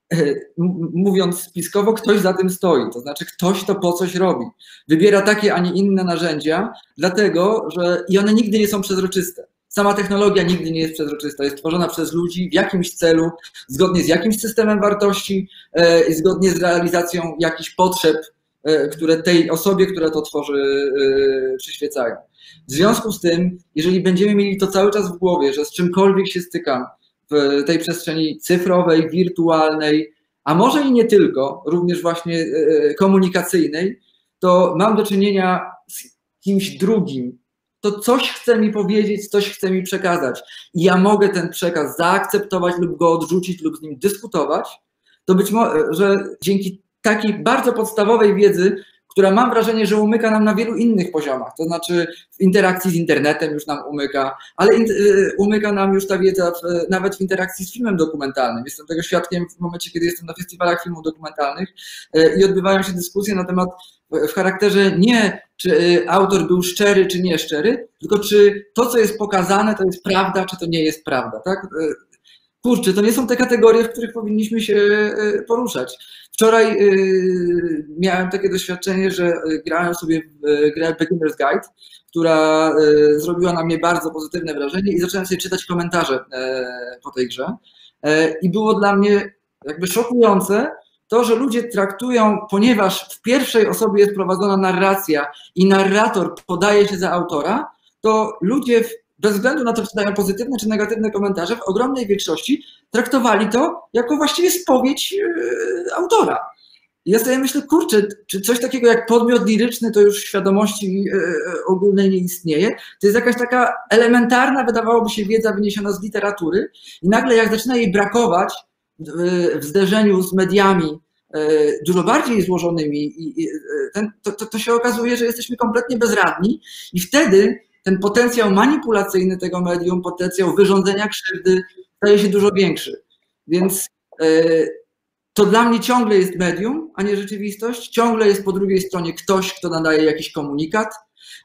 mówiąc spiskowo, ktoś za tym stoi, to znaczy ktoś to po coś robi. Wybiera takie, a nie inne narzędzia, dlatego, że i one nigdy nie są przezroczyste. Sama technologia nigdy nie jest przezroczysta, jest tworzona przez ludzi w jakimś celu, zgodnie z jakimś systemem wartości i zgodnie z realizacją jakichś potrzeb, które tej osobie, która to tworzy, przyświecają. W związku z tym, jeżeli będziemy mieli to cały czas w głowie, że z czymkolwiek się stykam, w tej przestrzeni cyfrowej, wirtualnej, a może i nie tylko, również właśnie komunikacyjnej, to mam do czynienia z kimś drugim. To coś chce mi powiedzieć, coś chce mi przekazać. I ja mogę ten przekaz zaakceptować lub go odrzucić lub z nim dyskutować, to być może, że dzięki takiej bardzo podstawowej wiedzy, która mam wrażenie, że umyka nam na wielu innych poziomach, to znaczy w interakcji z internetem już nam umyka, ale umyka nam już ta wiedza nawet w interakcji z filmem dokumentalnym. Jestem tego świadkiem w momencie, kiedy jestem na festiwalach filmów dokumentalnych i odbywają się dyskusje na temat w charakterze nie czy autor był szczery czy nie szczery, tylko czy to, co jest pokazane, to jest prawda, czy to nie jest prawda, tak? Kurczę, to nie są te kategorie, w których powinniśmy się poruszać. Wczoraj miałem takie doświadczenie, że grałem sobie w grę Beginner's Guide, która zrobiła na mnie bardzo pozytywne wrażenie i zacząłem sobie czytać komentarze po tej grze. I było dla mnie jakby szokujące to, że ludzie traktują, ponieważ w pierwszej osobie jest prowadzona narracja i narrator podaje się za autora, to ludzie bez względu na to, czy dają pozytywne czy negatywne komentarze, w ogromnej większości traktowali to jako właściwie spowiedź autora. ja sobie myślę, kurczę, czy coś takiego jak podmiot liryczny to już w świadomości ogólnej nie istnieje. To jest jakaś taka elementarna, wydawałoby się, wiedza wyniesiona z literatury i nagle jak zaczyna jej brakować w zderzeniu z mediami dużo bardziej złożonymi, to się okazuje, że jesteśmy kompletnie bezradni i wtedy ten potencjał manipulacyjny tego medium, potencjał wyrządzenia krzywdy staje się dużo większy. Więc to dla mnie ciągle jest medium, a nie rzeczywistość. Ciągle jest po drugiej stronie ktoś, kto nadaje jakiś komunikat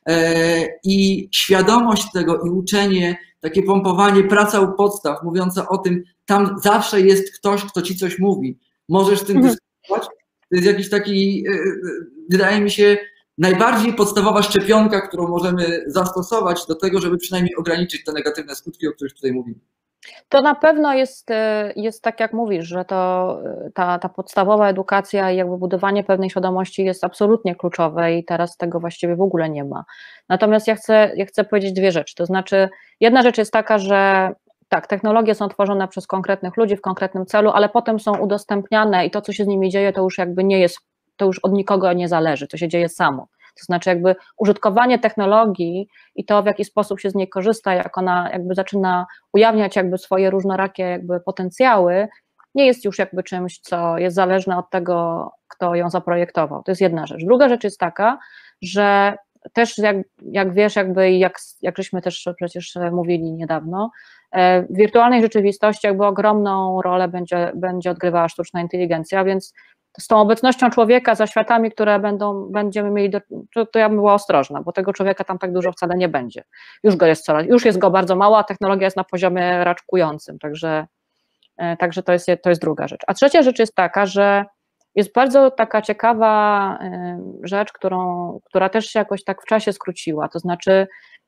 i świadomość tego i uczenie, takie pompowanie, praca u podstaw mówiąca o tym, tam zawsze jest ktoś, kto ci coś mówi. Możesz z tym dyskutować. To jest jakiś taki, wydaje mi się, najbardziej podstawowa szczepionka, którą możemy zastosować do tego, żeby przynajmniej ograniczyć te negatywne skutki, o których tutaj mówimy. To na pewno jest tak, jak mówisz, że ta podstawowa edukacja i jakby budowanie pewnej świadomości jest absolutnie kluczowe i teraz tego właściwie w ogóle nie ma. Natomiast ja chcę powiedzieć dwie rzeczy. To znaczy, jedna rzecz jest taka, że tak, technologie są tworzone przez konkretnych ludzi w konkretnym celu, ale potem są udostępniane i to, co się z nimi dzieje, to już jakby nie jest, to już od nikogo nie zależy, to się dzieje samo. To znaczy jakby użytkowanie technologii i to, w jaki sposób się z niej korzysta, jak ona jakby zaczyna ujawniać jakby swoje różnorakie jakby potencjały, nie jest już jakby czymś, co jest zależne od tego, kto ją zaprojektował. To jest jedna rzecz. Druga rzecz jest taka, że też jak wiesz, jakby jak żeśmy też przecież mówili niedawno, w wirtualnej rzeczywistości jakby ogromną rolę będzie odgrywała sztuczna inteligencja, więc z tą obecnością człowieka za światami, które będziemy mieli, to ja bym była ostrożna, bo tego człowieka tam tak dużo wcale nie będzie. Już jest go bardzo mało, a technologia jest na poziomie raczkującym, także to jest druga rzecz. A trzecia rzecz jest taka, że jest bardzo taka ciekawa rzecz, która też się jakoś tak w czasie skróciła, to znaczy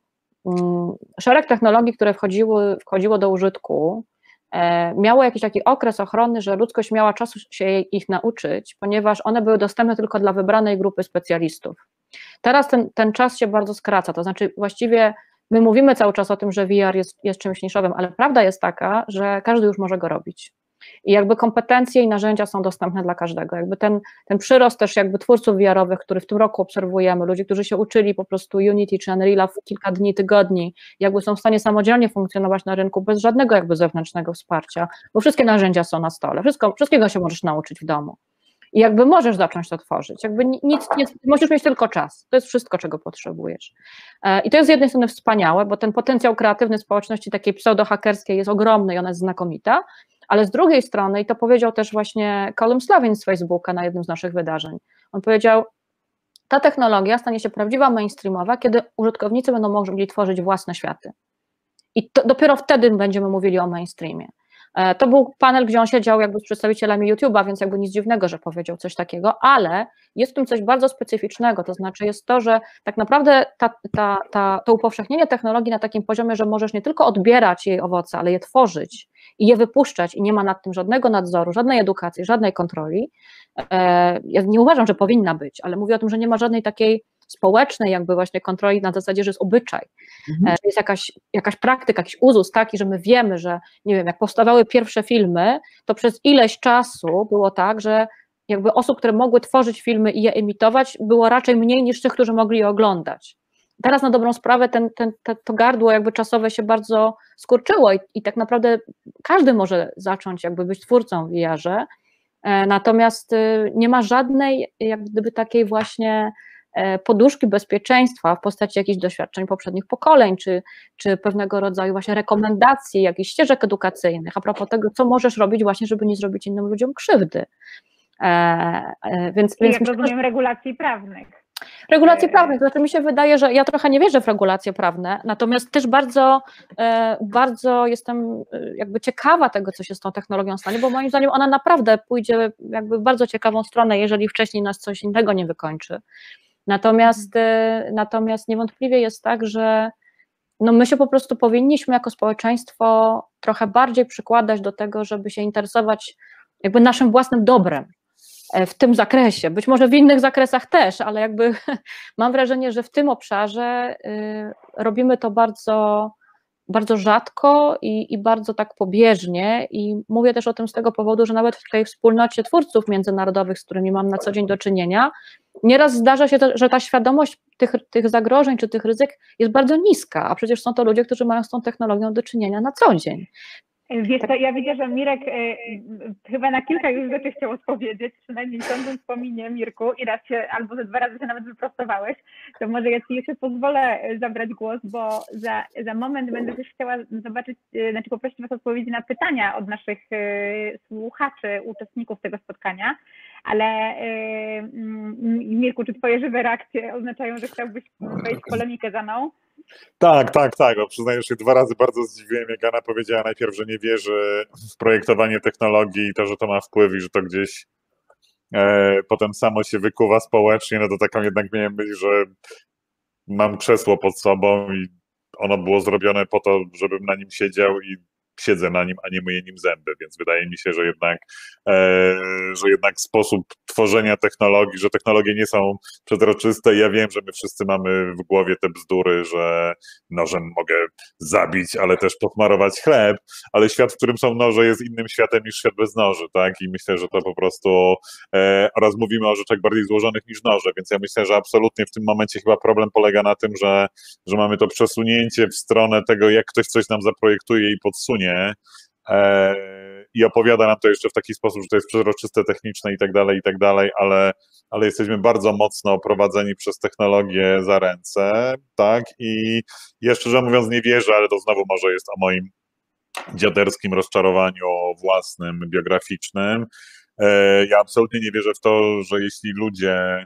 szereg technologii, które wchodziło do użytku, miało jakiś taki okres ochrony, że ludzkość miała czasu się ich nauczyć, ponieważ one były dostępne tylko dla wybranej grupy specjalistów. Teraz ten czas się bardzo skraca, to znaczy właściwie my mówimy cały czas o tym, że VR jest czymś niszowym, ale prawda jest taka, że każdy już może go robić. I jakby kompetencje i narzędzia są dostępne dla każdego. Jakby ten przyrost też jakby twórców VR-owych, który w tym roku obserwujemy, ludzi, którzy się uczyli po prostu Unity czy Unreal'a w kilka dni, tygodni, jakby są w stanie samodzielnie funkcjonować na rynku bez żadnego jakby zewnętrznego wsparcia, bo wszystkie narzędzia są na stole, wszystkiego się możesz nauczyć w domu. I jakby możesz zacząć to tworzyć, jakby nic nie, musisz mieć tylko czas, to jest wszystko, czego potrzebujesz. I to jest z jednej strony wspaniałe, bo ten potencjał kreatywny społeczności takiej pseudo-hakerskiej jest ogromny i ona jest znakomita, ale z drugiej strony, i to powiedział też właśnie Callum Slavin z Facebooka na jednym z naszych wydarzeń, on powiedział, ta technologia stanie się prawdziwa mainstreamowa, kiedy użytkownicy będą mogli tworzyć własne światy. I dopiero wtedy będziemy mówili o mainstreamie. To był panel, gdzie on siedział jakby z przedstawicielami YouTube'a, więc jakby nic dziwnego, że powiedział coś takiego, ale jest w tym coś bardzo specyficznego, to znaczy jest to, że tak naprawdę to upowszechnienie technologii na takim poziomie, że możesz nie tylko odbierać jej owoce, ale je tworzyć i je wypuszczać i nie ma nad tym żadnego nadzoru, żadnej edukacji, żadnej kontroli. Ja nie uważam, że powinna być, ale mówię o tym, że nie ma żadnej takiej społecznej jakby właśnie kontroli na zasadzie, że jest obyczaj, jest jakaś praktyka, jakiś uzus taki, że my wiemy, że nie wiem, jak powstawały pierwsze filmy, to przez ileś czasu było tak, że jakby osób, które mogły tworzyć filmy i je emitować, było raczej mniej niż tych, którzy mogli je oglądać. Teraz na dobrą sprawę to gardło jakby czasowe się bardzo skurczyło i tak naprawdę każdy może zacząć jakby być twórcą w VR-ze, natomiast nie ma żadnej jak gdyby takiej właśnie poduszki bezpieczeństwa w postaci jakichś doświadczeń poprzednich pokoleń, czy pewnego rodzaju właśnie rekomendacji, jakichś ścieżek edukacyjnych, a propos tego, co możesz robić właśnie, żeby nie zrobić innym ludziom krzywdy. Więc jak rozumiem, regulacji prawnych. Regulacji prawnych, to znaczy mi się wydaje, że ja trochę nie wierzę w regulacje prawne, natomiast też bardzo jestem jakby ciekawa tego, co się z tą technologią stanie, bo moim zdaniem ona naprawdę pójdzie jakby w bardzo ciekawą stronę, jeżeli wcześniej nas coś innego nie wykończy. Natomiast niewątpliwie jest tak, że no my się po prostu powinniśmy jako społeczeństwo trochę bardziej przykładać do tego, żeby się interesować jakby naszym własnym dobrem w tym zakresie, być może w innych zakresach też, ale jakby mam wrażenie, że w tym obszarze robimy to bardzo, bardzo rzadko i bardzo tak pobieżnie i mówię też o tym z tego powodu, że nawet w tej wspólnocie twórców międzynarodowych, z którymi mam na co dzień do czynienia, nieraz zdarza się, że ta świadomość tych zagrożeń czy tych ryzyk jest bardzo niska, a przecież są to ludzie, którzy mają z tą technologią do czynienia na co dzień. Wiesz co, ja widzę, że Mirek chyba na kilka już rzeczy chciał odpowiedzieć, przynajmniej sądząc po minie, Mirku, i raz się, albo ze 2 razy się nawet wyprostowałeś, to może ja Ci jeszcze pozwolę zabrać głos, bo za moment będę też chciała zobaczyć, znaczy poprosić Was o odpowiedzi na pytania od naszych słuchaczy, uczestników tego spotkania, ale Mirku, czy Twoje żywe reakcje oznaczają, że chciałbyś wejść w polemikę za mną? Tak. Bo przyznaję, że się 2 razy bardzo zdziwiłem, jak Anna powiedziała najpierw, że nie wierzy w projektowanie technologii i to, że to ma wpływ i że to gdzieś potem samo się wykuwa społecznie, no to taką jednak miałem myśl, że mam krzesło pod sobą i ono było zrobione po to, żebym na nim siedział i siedzę na nim, a nie myję nim zęby, więc wydaje mi się, że jednak sposób tworzenia technologii, że technologie nie są przezroczyste. Ja wiem, że my wszyscy mamy w głowie te bzdury, że nożem mogę zabić, ale też posmarować chleb, ale świat, w którym są noże, jest innym światem niż świat bez noży, tak? I myślę, że to po prostu oraz mówimy o rzeczach bardziej złożonych niż noże, więc ja myślę, że absolutnie w tym momencie chyba problem polega na tym, że mamy to przesunięcie w stronę tego, jak ktoś coś nam zaprojektuje i podsunie i opowiada nam to jeszcze w taki sposób, że to jest przezroczyste, techniczne i tak dalej, ale jesteśmy bardzo mocno prowadzeni przez technologię za ręce, tak? I ja szczerze mówiąc nie wierzę, ale to znowu może jest o moim dziaderskim rozczarowaniu własnym, biograficznym. Ja absolutnie nie wierzę w to, że jeśli ludzie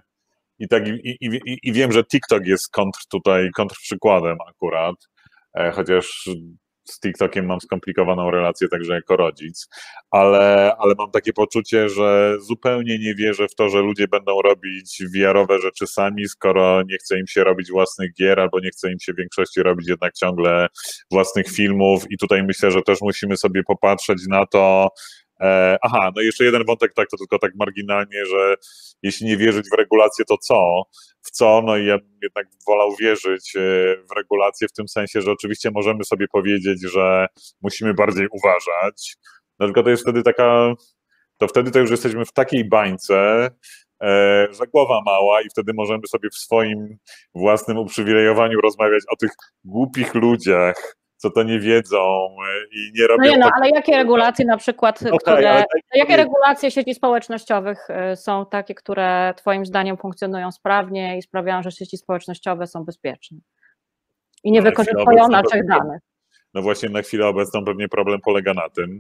i wiem, że TikTok jest kontrprzykładem akurat, chociaż z TikTokiem mam skomplikowaną relację także jako rodzic, ale mam takie poczucie, że zupełnie nie wierzę w to, że ludzie będą robić VR-owe rzeczy sami, skoro nie chce im się robić własnych gier, albo nie chce im się w większości robić jednak ciągle własnych filmów i tutaj myślę, że też musimy sobie popatrzeć na to. Aha, no jeszcze jeden wątek, tak, to tylko tak marginalnie, że jeśli nie wierzyć w regulacje, to w co? No i ja bym jednak wolał wierzyć w regulacje w tym sensie, że oczywiście możemy sobie powiedzieć, że musimy bardziej uważać, no tylko to jest wtedy wtedy to już jesteśmy w takiej bańce, że głowa mała i wtedy możemy sobie w swoim własnym uprzywilejowaniu rozmawiać o tych głupich ludziach, co to nie wiedzą i nie robią... ale jakie regulacje na przykład, jakie regulacje sieci społecznościowych są takie, które Twoim zdaniem funkcjonują sprawnie i sprawiają, że sieci społecznościowe są bezpieczne i nie wykorzystują naszych danych? No właśnie na chwilę obecną pewnie problem polega na tym,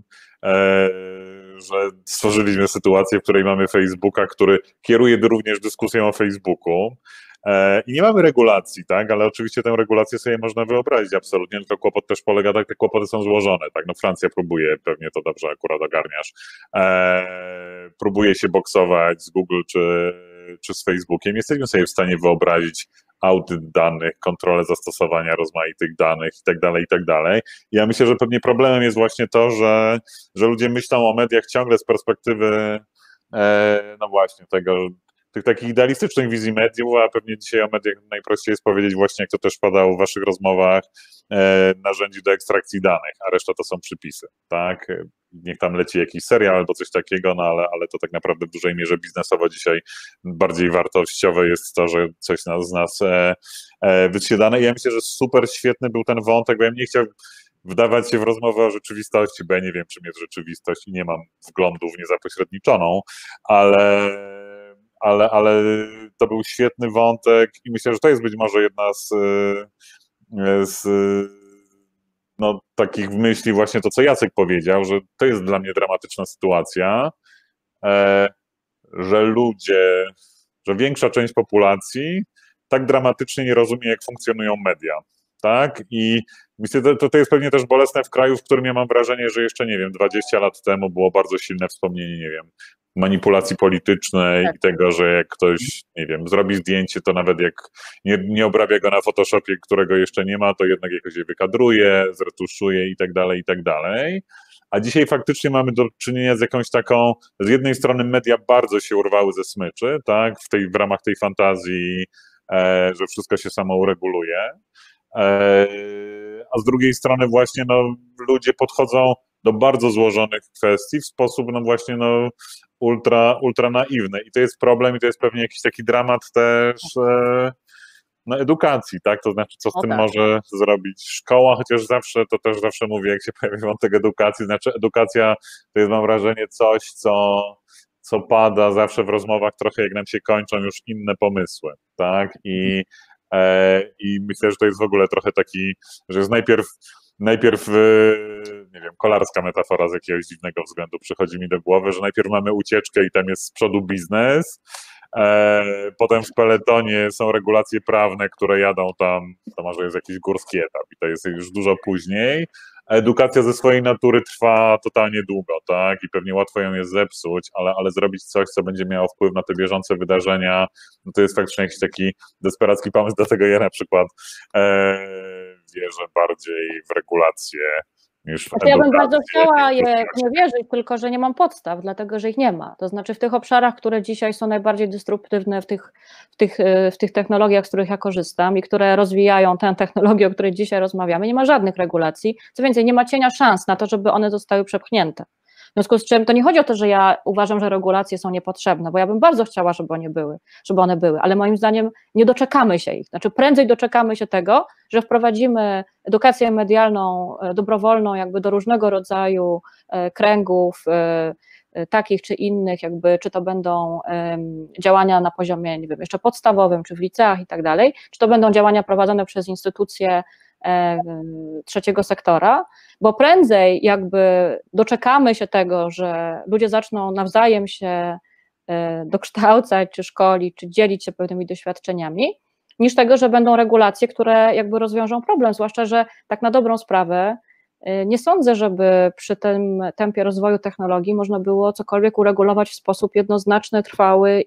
że stworzyliśmy sytuację, w której mamy Facebooka, który kieruje również dyskusją o Facebooku, i nie mamy regulacji, tak, ale oczywiście tę regulację sobie można wyobrazić absolutnie, tylko kłopot też polega tak, te kłopoty są złożone, tak, no Francja próbuje, pewnie to dobrze akurat ogarniasz, próbuje się boksować z Google czy z Facebookiem, jesteśmy sobie w stanie wyobrazić audyt danych, kontrolę zastosowania rozmaitych danych i tak dalej. Ja myślę, że pewnie problemem jest właśnie to, że ludzie myślą o mediach ciągle z perspektywy no właśnie tych takich idealistycznych wizji mediów, a pewnie dzisiaj o mediach najprościej jest powiedzieć właśnie, jak to też padało w waszych rozmowach, narzędzi do ekstrakcji danych, a reszta to są przypisy, tak? Niech tam leci jakiś serial albo coś takiego, no ale to tak naprawdę w dużej mierze biznesowo dzisiaj bardziej wartościowe jest to, że coś z nas wytrzyma dane. I ja myślę, że super świetny był ten wątek, bo ja nie chciał wdawać się w rozmowę o rzeczywistości, bo ja nie wiem, czym jest rzeczywistość i nie mam wglądu w niezapośredniczoną, ale to był świetny wątek i myślę, że to jest być może jedna z no, takich myśli właśnie to, co Jacek powiedział, że to jest dla mnie dramatyczna sytuacja, że większa część populacji tak dramatycznie nie rozumie, jak funkcjonują media, tak? I myślę, że to jest pewnie też bolesne w kraju, w którym ja mam wrażenie, że jeszcze, nie wiem, 20 lat temu było bardzo silne wspomnienie, nie wiem, manipulacji politycznej i tego, że jak ktoś, nie wiem, zrobi zdjęcie, to nawet jak nie obrabia go na Photoshopie, którego jeszcze nie ma, to jednak jakoś je wykadruje, zretuszuje i tak dalej. A dzisiaj faktycznie mamy do czynienia z jakąś taką, z jednej strony media bardzo się urwały ze smyczy, tak, w ramach tej fantazji, że wszystko się samo ureguluje, a z drugiej strony właśnie no, ludzie podchodzą do bardzo złożonych kwestii w sposób no właśnie no, ultra naiwny i to jest problem i to jest pewnie jakiś taki dramat też no, edukacji, tak? To znaczy, co z tym może zrobić szkoła, chociaż zawsze mówię, jak się pojawia wątek edukacji, znaczy edukacja to jest, mam wrażenie, coś, co pada zawsze w rozmowach trochę jak nam się kończą już inne pomysły, tak? I myślę, że to jest w ogóle trochę taki, że jest najpierw nie wiem, kolarska metafora z jakiegoś dziwnego względu przychodzi mi do głowy, że najpierw mamy ucieczkę i tam jest z przodu biznes, potem w peletonie są regulacje prawne, które jadą tam, to może jest jakiś górski etap i to jest już dużo później. Edukacja ze swojej natury trwa totalnie długo, tak? I pewnie łatwo ją jest zepsuć, ale zrobić coś, co będzie miało wpływ na te bieżące wydarzenia, no to jest faktycznie jakiś taki desperacki pomysł, dlatego ja na przykład wierzę bardziej w regulacje niż w edukację. Ja bym bardzo chciała je wierzyć, tylko że nie mam podstaw, dlatego że ich nie ma. To znaczy w tych obszarach, które dzisiaj są najbardziej dysruptywne, w tych technologiach, z których ja korzystam i które rozwijają tę technologię, o której dzisiaj rozmawiamy, nie ma żadnych regulacji. Co więcej, nie ma cienia szans na to, żeby one zostały przepchnięte. W związku z czym to nie chodzi o to, że ja uważam, że regulacje są niepotrzebne, bo ja bym bardzo chciała, żeby one były, ale moim zdaniem nie doczekamy się ich. Znaczy prędzej doczekamy się tego, że wprowadzimy edukację medialną dobrowolną jakby do różnego rodzaju kręgów, takich czy innych, jakby czy to będą działania na poziomie, nie wiem, jeszcze podstawowym, czy w liceach i tak dalej, czy to będą działania prowadzone przez instytucje trzeciego sektora, bo prędzej jakby doczekamy się tego, że ludzie zaczną nawzajem się dokształcać, czy szkolić, czy dzielić się pewnymi doświadczeniami, niż tego, że będą regulacje, które jakby rozwiążą problem, zwłaszcza, że tak na dobrą sprawę nie sądzę, żeby przy tym tempie rozwoju technologii można było cokolwiek uregulować w sposób jednoznaczny, trwały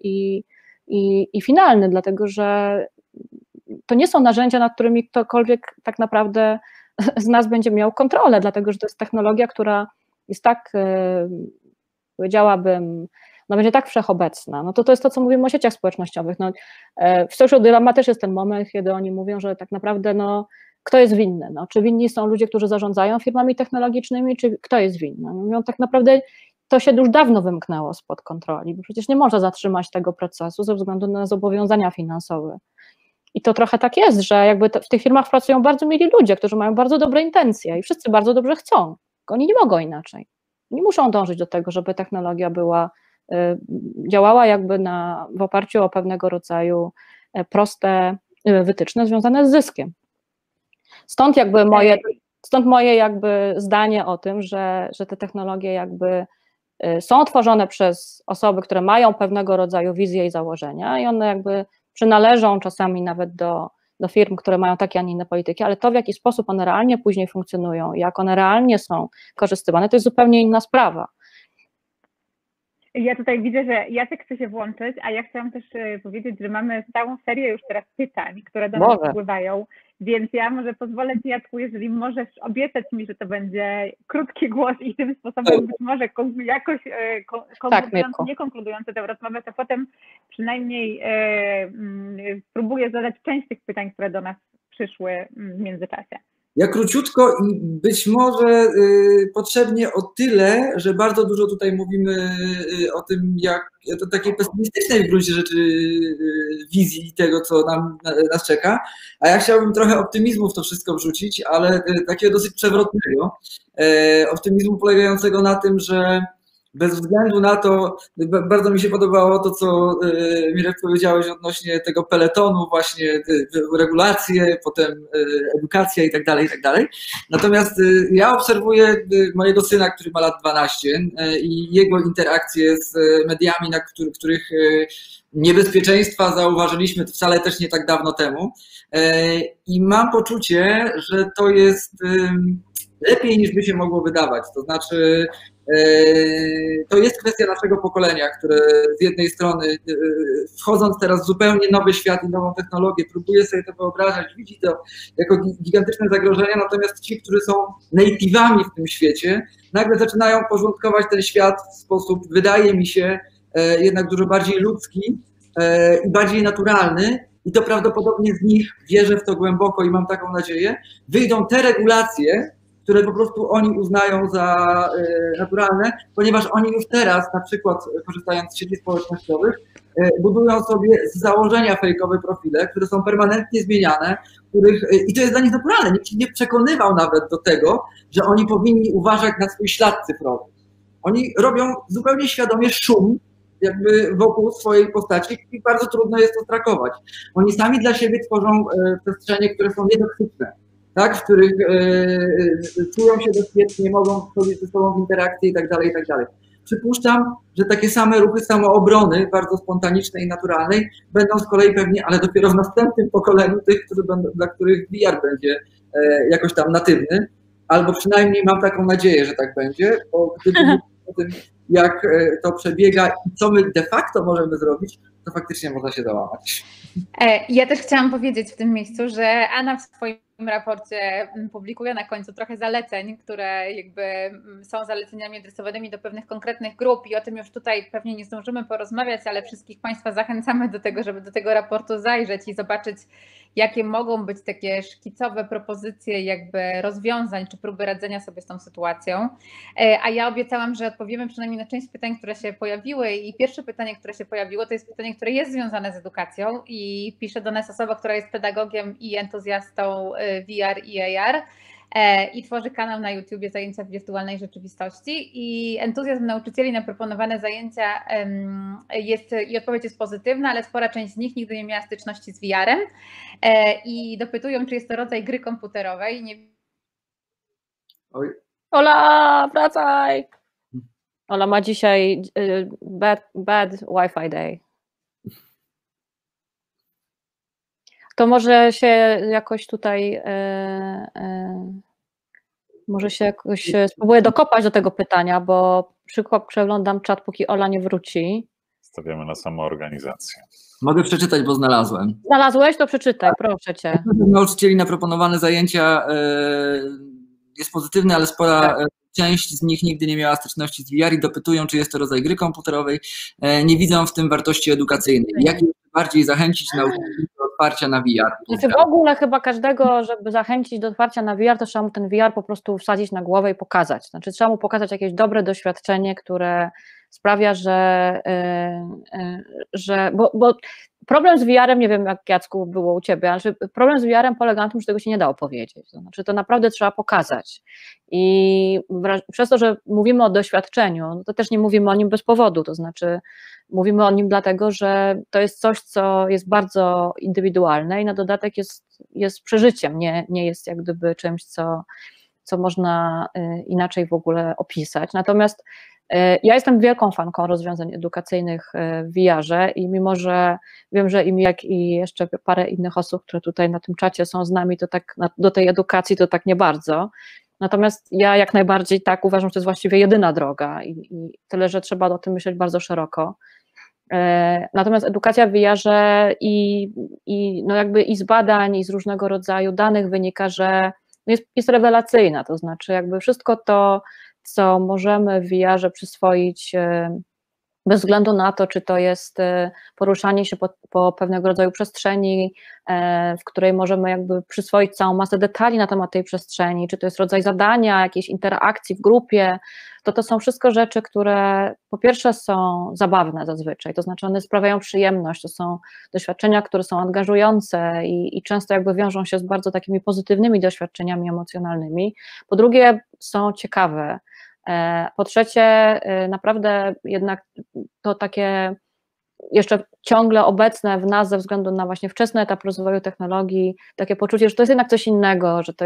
i finalny, dlatego że to nie są narzędzia, nad którymi ktokolwiek tak naprawdę z nas będzie miał kontrolę, dlatego że to jest technologia, która jest tak, powiedziałabym, no będzie tak wszechobecna. No to jest to, co mówimy o sieciach społecznościowych. No, w Social Dilemma też jest ten moment, kiedy oni mówią, że tak naprawdę no, kto jest winny? No, czy winni są ludzie, którzy zarządzają firmami technologicznymi, czy kto jest winny? No, mówią, tak naprawdę to się już dawno wymknęło spod kontroli, bo przecież nie można zatrzymać tego procesu ze względu na zobowiązania finansowe. I to trochę tak jest, że jakby w tych firmach pracują bardzo mili ludzie, którzy mają bardzo dobre intencje i wszyscy bardzo dobrze chcą. Oni nie mogą inaczej. Nie muszą dążyć do tego, żeby technologia działała jakby w oparciu o pewnego rodzaju proste wytyczne związane z zyskiem. Stąd moje jakby zdanie o tym, że te technologie jakby są tworzone przez osoby, które mają pewnego rodzaju wizję i założenia i one jakby przynależą czasami nawet do firm, które mają takie, a nie inne polityki, ale to, w jaki sposób one realnie później funkcjonują, jak one realnie są korzystywane, to jest zupełnie inna sprawa. Ja tutaj widzę, że Jacek chce się włączyć, a ja chciałam też powiedzieć, że mamy całą serię już teraz pytań, które do nas wpływają, więc ja może pozwolę Ci, Jacku, jeżeli możesz obiecać mi, że to będzie krótki głos i tym sposobem być może jakoś konkludujący, nie konkludujący tę rozmowę, to potem przynajmniej spróbuję zadać część tych pytań, które do nas przyszły w międzyczasie. Ja króciutko i być może potrzebnie o tyle, że bardzo dużo tutaj mówimy o tym, jak to takiej pesymistycznej w gruncie rzeczy wizji tego, co nas czeka, a ja chciałbym trochę optymizmu w to wszystko wrzucić, ale takiego dosyć przewrotnego, optymizmu polegającego na tym, że bez względu na to, bardzo mi się podobało to, co Mirek powiedziałeś odnośnie tego peletonu, właśnie regulacje, potem edukacja i tak dalej. Natomiast ja obserwuję mojego syna, który ma lat 12 i jego interakcje z mediami, na których niebezpieczeństwa zauważyliśmy wcale też nie tak dawno temu i mam poczucie, że to jest lepiej niż by się mogło wydawać, to znaczy to jest kwestia naszego pokolenia, które z jednej strony wchodząc teraz w zupełnie nowy świat i nową technologię, próbuje sobie to wyobrażać, widzi to jako gigantyczne zagrożenia, natomiast ci, którzy są native'ami w tym świecie, nagle zaczynają porządkować ten świat w sposób, wydaje mi się, jednak dużo bardziej ludzki i bardziej naturalny i to prawdopodobnie z nich, wierzę w to głęboko i mam taką nadzieję, wyjdą te regulacje, które po prostu oni uznają za naturalne, ponieważ oni już teraz, na przykład korzystając z sieci społecznościowych, budują sobie z założenia fejkowe profile, które są permanentnie zmieniane, i to jest dla nich naturalne. Nikt ich nie przekonywał nawet do tego, że oni powinni uważać na swój ślad cyfrowy. Oni robią zupełnie świadomie szum jakby wokół swojej postaci i bardzo trudno jest to trakować. Oni sami dla siebie tworzą przestrzenie, które są niedoktyczne, tak? W których czują się bezpiecznie, mogą wchodzić ze sobą w interakcje i tak dalej, i tak dalej. Przypuszczam, że takie same ruchy samoobrony, bardzo spontanicznej i naturalnej, będą z kolei pewnie, ale dopiero w następnym pokoleniu tych, dla których VR będzie jakoś tam natywny, albo przynajmniej mam taką nadzieję, że tak będzie, bo gdyby mówić o tym, jak to przebiega i co my de facto możemy zrobić, to faktycznie można się załamać. Ja też chciałam powiedzieć w tym miejscu, że Anna w swoim raporcie publikuje na końcu trochę zaleceń, które jakby są zaleceniami adresowanymi do pewnych konkretnych grup i o tym już tutaj pewnie nie zdążymy porozmawiać, ale wszystkich Państwa zachęcamy do tego, żeby do tego raportu zajrzeć i zobaczyć, jakie mogą być takie szkicowe propozycje jakby rozwiązań czy próby radzenia sobie z tą sytuacją. A ja obiecałam, że odpowiemy przynajmniej na część pytań, które się pojawiły i pierwsze pytanie, które się pojawiło, to jest pytanie, które jest związane z edukacją i pisze do nas osoba, która jest pedagogiem i entuzjastą VR i AR i tworzy kanał na YouTubie Zajęcia w wirtualnej rzeczywistości i entuzjazm nauczycieli na proponowane zajęcia i odpowiedź jest pozytywna, ale spora część z nich nigdy nie miała styczności z VR-em i dopytują, czy jest to rodzaj gry komputerowej. Oj. Ola, wracaj! Ola ma dzisiaj bad Wi-Fi day. To może się jakoś tutaj może się jakoś spróbuję dokopać do tego pytania, bo przeglądam czat, póki Ola nie wróci. Stawiamy na samoorganizację. Mogę przeczytać, bo znalazłem. Znalazłeś? To przeczytaj, proszę cię. Nauczycieli na proponowane zajęcia jest pozytywny, ale spora część z nich nigdy nie miała styczności z VR i dopytują, czy jest to rodzaj gry komputerowej. Nie widzą w tym wartości edukacyjnej. Jak bardziej zachęcić nauczycieli do otwarcia na VR? Znaczy w ogóle chyba każdego, żeby zachęcić do otwarcia na VR, to trzeba mu ten VR po prostu wsadzić na głowę i pokazać. Znaczy trzeba mu pokazać jakieś dobre doświadczenie, które sprawia, bo problem z VR-em, nie wiem jak Jacku było u Ciebie, ale problem z VR-em polega na tym, że tego się nie da opowiedzieć. To znaczy to naprawdę trzeba pokazać. I przez to, że mówimy o doświadczeniu, no to też nie mówimy o nim bez powodu, to znaczy mówimy o nim dlatego, że to jest coś, co jest bardzo indywidualne i na dodatek jest przeżyciem, nie jest jak gdyby czymś, co można inaczej w ogóle opisać. Natomiast ja jestem wielką fanką rozwiązań edukacyjnych w VR-ze i mimo, że wiem, że jak i jeszcze parę innych osób, które tutaj na tym czacie są z nami, to tak do tej edukacji to tak nie bardzo. Natomiast ja jak najbardziej tak uważam, że to jest właściwie jedyna droga i tyle, że trzeba o tym myśleć bardzo szeroko. Natomiast edukacja w VR-ze no jakby i z badań, i z różnego rodzaju danych wynika, że jest rewelacyjna, to znaczy jakby wszystko to, co możemy w VR-ze przyswoić bez względu na to, czy to jest poruszanie się po pewnego rodzaju przestrzeni, w której możemy jakby przyswoić całą masę detali na temat tej przestrzeni, czy to jest rodzaj zadania, jakiejś interakcji w grupie, to są wszystko rzeczy, które po pierwsze są zabawne zazwyczaj, to znaczy one sprawiają przyjemność, to są doświadczenia, które są angażujące i często jakby wiążą się z bardzo takimi pozytywnymi doświadczeniami emocjonalnymi. Po drugie są ciekawe. Po trzecie, naprawdę jednak to takie jeszcze ciągle obecne w nas ze względu na właśnie wczesny etap rozwoju technologii, takie poczucie, że to jest jednak coś innego, że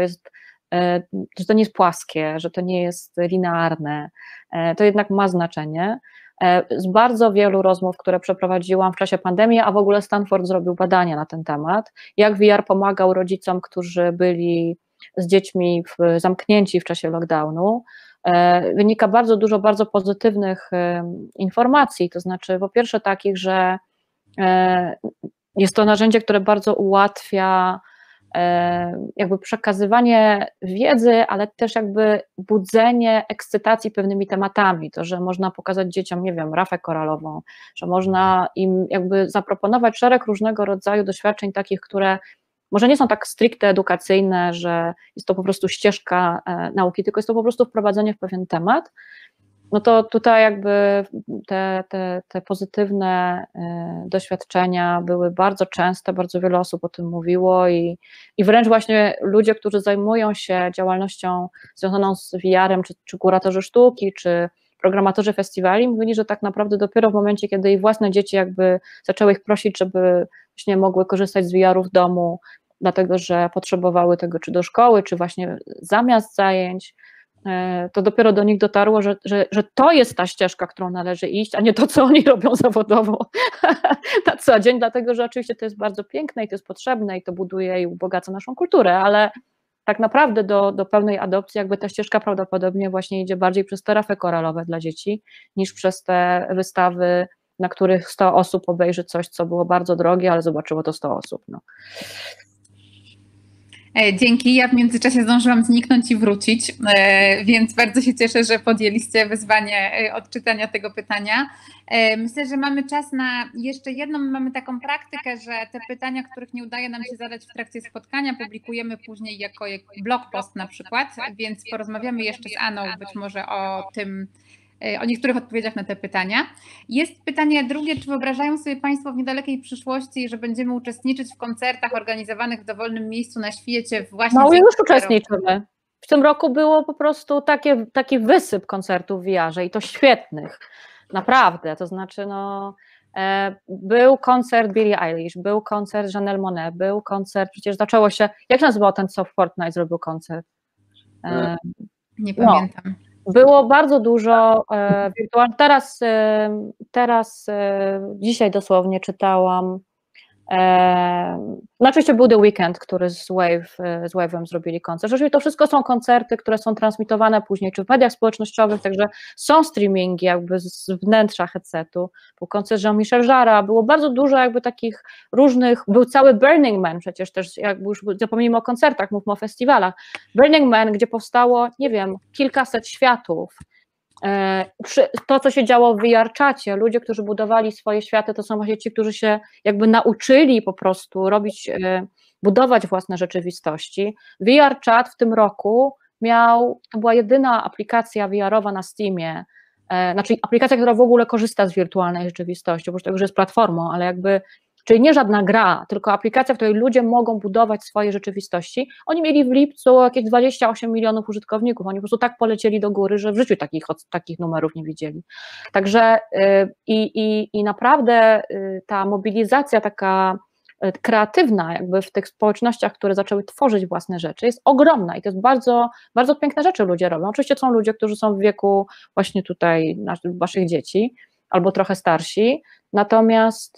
to nie jest płaskie, że to nie jest linearne, to jednak ma znaczenie. Z bardzo wielu rozmów, które przeprowadziłam w czasie pandemii, a w ogóle Stanford zrobił badania na ten temat, jak VR pomagał rodzicom, którzy byli z dziećmi zamknięci w czasie lockdownu, wynika bardzo dużo bardzo pozytywnych informacji, to znaczy po pierwsze takich, że jest to narzędzie, które bardzo ułatwia jakby przekazywanie wiedzy, ale też jakby budzenie ekscytacji pewnymi tematami, to, że można pokazać dzieciom, nie wiem, rafę koralową, że można im jakby zaproponować szereg różnego rodzaju doświadczeń takich, które może nie są tak stricte edukacyjne, że jest to po prostu ścieżka nauki, tylko jest to po prostu wprowadzenie w pewien temat, no to tutaj jakby te pozytywne doświadczenia były bardzo częste, bardzo wiele osób o tym mówiło i wręcz właśnie ludzie, którzy zajmują się działalnością związaną z VR-em, czy kuratorzy sztuki, czy programatorzy festiwali, mówili, że tak naprawdę dopiero w momencie, kiedy ich własne dzieci jakby zaczęły ich prosić, żeby właśnie mogły korzystać z VR-u w domu, dlatego że potrzebowały tego czy do szkoły, czy właśnie zamiast zajęć, to dopiero do nich dotarło, że to jest ta ścieżka, którą należy iść, a nie to, co oni robią zawodowo na co dzień, dlatego że oczywiście to jest bardzo piękne i to jest potrzebne i to buduje i ubogaca naszą kulturę, ale tak naprawdę do pełnej adopcji jakby ta ścieżka prawdopodobnie właśnie idzie bardziej przez te rafy koralowe dla dzieci, niż przez te wystawy, na których 100 osób obejrzy coś, co było bardzo drogie, ale zobaczyło to 100 osób. No. Dzięki, ja w międzyczasie zdążyłam zniknąć i wrócić, więc bardzo się cieszę, że podjęliście wyzwanie odczytania tego pytania. Myślę, że mamy czas na jeszcze jedną, mamy taką praktykę, że te pytania, których nie udaje nam się zadać w trakcie spotkania, publikujemy później jako blog post na przykład, więc porozmawiamy jeszcze z Aną być może o tym, o niektórych odpowiedziach na te pytania. Jest pytanie drugie, czy wyobrażają sobie Państwo w niedalekiej przyszłości, że będziemy uczestniczyć w koncertach organizowanych w dowolnym miejscu na świecie właśnie... No już uczestniczymy. W tym roku było po prostu taki wysyp koncertów w VR-ze i to świetnych, naprawdę, to znaczy no... Był koncert Billie Eilish, był koncert Janelle Monáe, był koncert, przecież zaczęło się, jak nazywał ten, co w Fortnite zrobił koncert? Nie pamiętam. Było bardzo dużo wirtualnych. Teraz dzisiaj dosłownie czytałam. No oczywiście był The Weeknd, który z Wave'em zrobili koncert. Rzeczywiście to wszystko są koncerty, które są transmitowane później, czy w mediach społecznościowych, także są streamingi jakby z wnętrza headsetu. Był koncert Jean-Michel Jarre, było bardzo dużo jakby takich różnych, był cały Burning Man przecież też, jakby już zapomnijmy o koncertach, mówmy o festiwalach. Burning Man, gdzie powstało, nie wiem, kilkaset światów. To, co się działo w VR-czacie, ludzie, którzy budowali swoje światy, to są właśnie ci, którzy się jakby nauczyli po prostu budować własne rzeczywistości. VR-czat w tym roku to była jedyna aplikacja VR-owa na Steamie, znaczy aplikacja, która w ogóle korzysta z wirtualnej rzeczywistości, oprócz tego, że jest platformą, ale jakby, czyli nie żadna gra, tylko aplikacja, w której ludzie mogą budować swoje rzeczywistości. Oni mieli w lipcu jakieś 28 milionów użytkowników, oni po prostu tak polecieli do góry, że w życiu takich numerów nie widzieli. Także i naprawdę ta mobilizacja taka kreatywna jakby w tych społecznościach, które zaczęły tworzyć własne rzeczy, jest ogromna i to jest bardzo, bardzo piękne rzeczy ludzie robią. Oczywiście są ludzie, którzy są w wieku właśnie tutaj waszych dzieci, albo trochę starsi, natomiast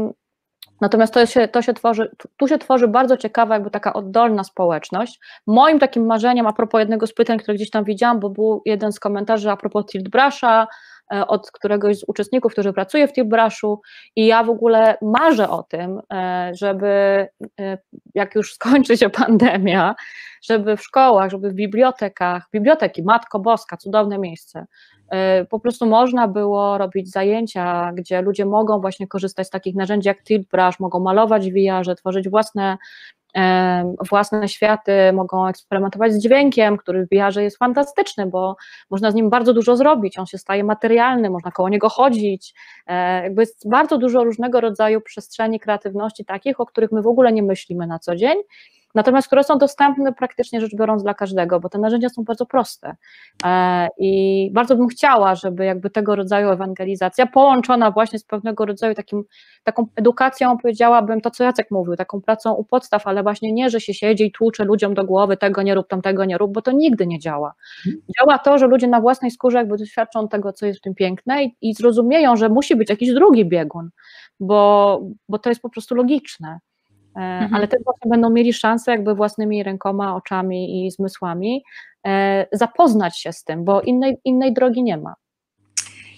tu się tworzy bardzo ciekawa jakby taka oddolna społeczność. Moim takim marzeniem, a propos jednego z pytań, które gdzieś tam widziałam, bo był jeden z komentarzy a propos Tilt Brusha, od któregoś z uczestników, który pracuje w Tilt Brushu i ja w ogóle marzę o tym, żeby jak już skończy się pandemia, żeby w szkołach, żeby w biblioteki, Matko Boska, cudowne miejsce, po prostu można było robić zajęcia, gdzie ludzie mogą właśnie korzystać z takich narzędzi jak Tilt Brush, mogą malować w VR-ze, tworzyć własne światy, mogą eksperymentować z dźwiękiem, który w VR-ze jest fantastyczny, bo można z nim bardzo dużo zrobić, on się staje materialny, można koło niego chodzić, jakby jest bardzo dużo różnego rodzaju przestrzeni kreatywności takich, o których my w ogóle nie myślimy na co dzień, natomiast które są dostępne praktycznie rzecz biorąc dla każdego, bo te narzędzia są bardzo proste i bardzo bym chciała, żeby jakby tego rodzaju ewangelizacja połączona właśnie z pewnego rodzaju taką edukacją, powiedziałabym to, co Jacek mówił, taką pracą u podstaw, ale właśnie nie, że się siedzi i tłucze ludziom do głowy, tego nie rób, tamtego nie rób, bo to nigdy nie działa. Działa to, że ludzie na własnej skórze jakby doświadczą tego, co jest w tym piękne i zrozumieją, że musi być jakiś drugi biegun, bo to jest po prostu logiczne. Ale też właśnie będą mieli szansę jakby własnymi rękoma, oczami i zmysłami zapoznać się z tym, bo innej drogi nie ma.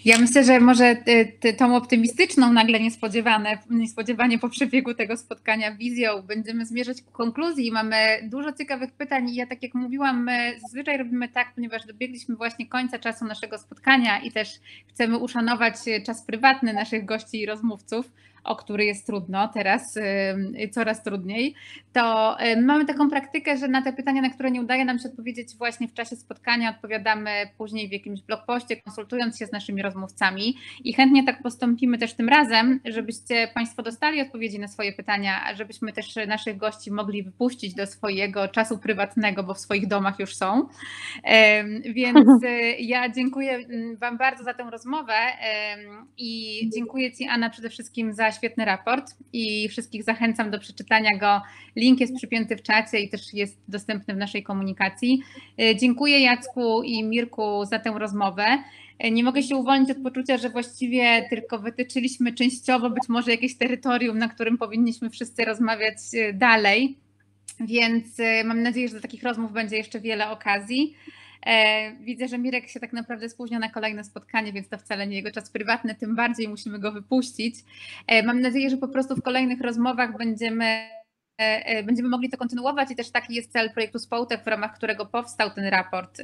Ja myślę, że może tą optymistyczną, nagle niespodziewanie po przebiegu tego spotkania wizją będziemy zmierzać ku konkluzji. Mamy dużo ciekawych pytań i ja, tak jak mówiłam, my zazwyczaj robimy tak, ponieważ dobiegliśmy właśnie końca czasu naszego spotkania i też chcemy uszanować czas prywatny naszych gości i rozmówców, o który jest trudno teraz, coraz trudniej, to mamy taką praktykę, że na te pytania, na które nie udaje nam się odpowiedzieć właśnie w czasie spotkania, odpowiadamy później w jakimś blogpoście, konsultując się z naszymi rozmówcami i chętnie tak postąpimy też tym razem, żebyście Państwo dostali odpowiedzi na swoje pytania, a żebyśmy też naszych gości mogli wypuścić do swojego czasu prywatnego, bo w swoich domach już są. Więc ja dziękuję Wam bardzo za tę rozmowę i dziękuję Ci, Anna, przede wszystkim za świetny raport i wszystkich zachęcam do przeczytania go. Link jest przypięty w czacie i też jest dostępny w naszej komunikacji. Dziękuję Jacku i Mirku za tę rozmowę. Nie mogę się uwolnić od poczucia, że właściwie tylko wytyczyliśmy częściowo być może jakieś terytorium, na którym powinniśmy wszyscy rozmawiać dalej, więc mam nadzieję, że do takich rozmów będzie jeszcze wiele okazji. Widzę, że Mirek się tak naprawdę spóźnia na kolejne spotkanie, więc to wcale nie jego czas prywatny, tym bardziej musimy go wypuścić. Mam nadzieję, że po prostu w kolejnych rozmowach będziemy mogli to kontynuować i też taki jest cel projektu Społtek, w ramach którego powstał ten raport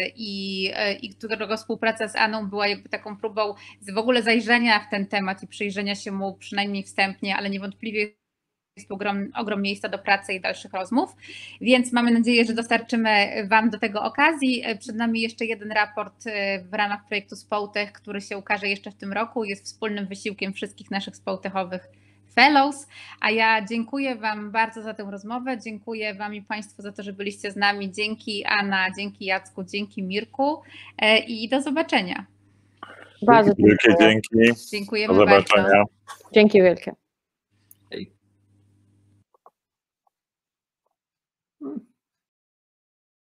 i którego współpraca z Aną była jakby taką próbą w ogóle zajrzenia w ten temat i przyjrzenia się mu przynajmniej wstępnie, ale niewątpliwie jest ogrom miejsca do pracy i dalszych rozmów, więc mamy nadzieję, że dostarczymy Wam do tego okazji. Przed nami jeszcze jeden raport w ramach projektu Społtech, który się ukaże jeszcze w tym roku. Jest wspólnym wysiłkiem wszystkich naszych społtechowych fellows, a ja dziękuję Wam bardzo za tę rozmowę, dziękuję Wam i Państwu za to, że byliście z nami. Dzięki Anna, dzięki Jacku, dzięki Mirku i do zobaczenia. Bardzo wielkie dzięki. Dziękujemy Do zobaczenia. bardzo. Dzięki wielkie.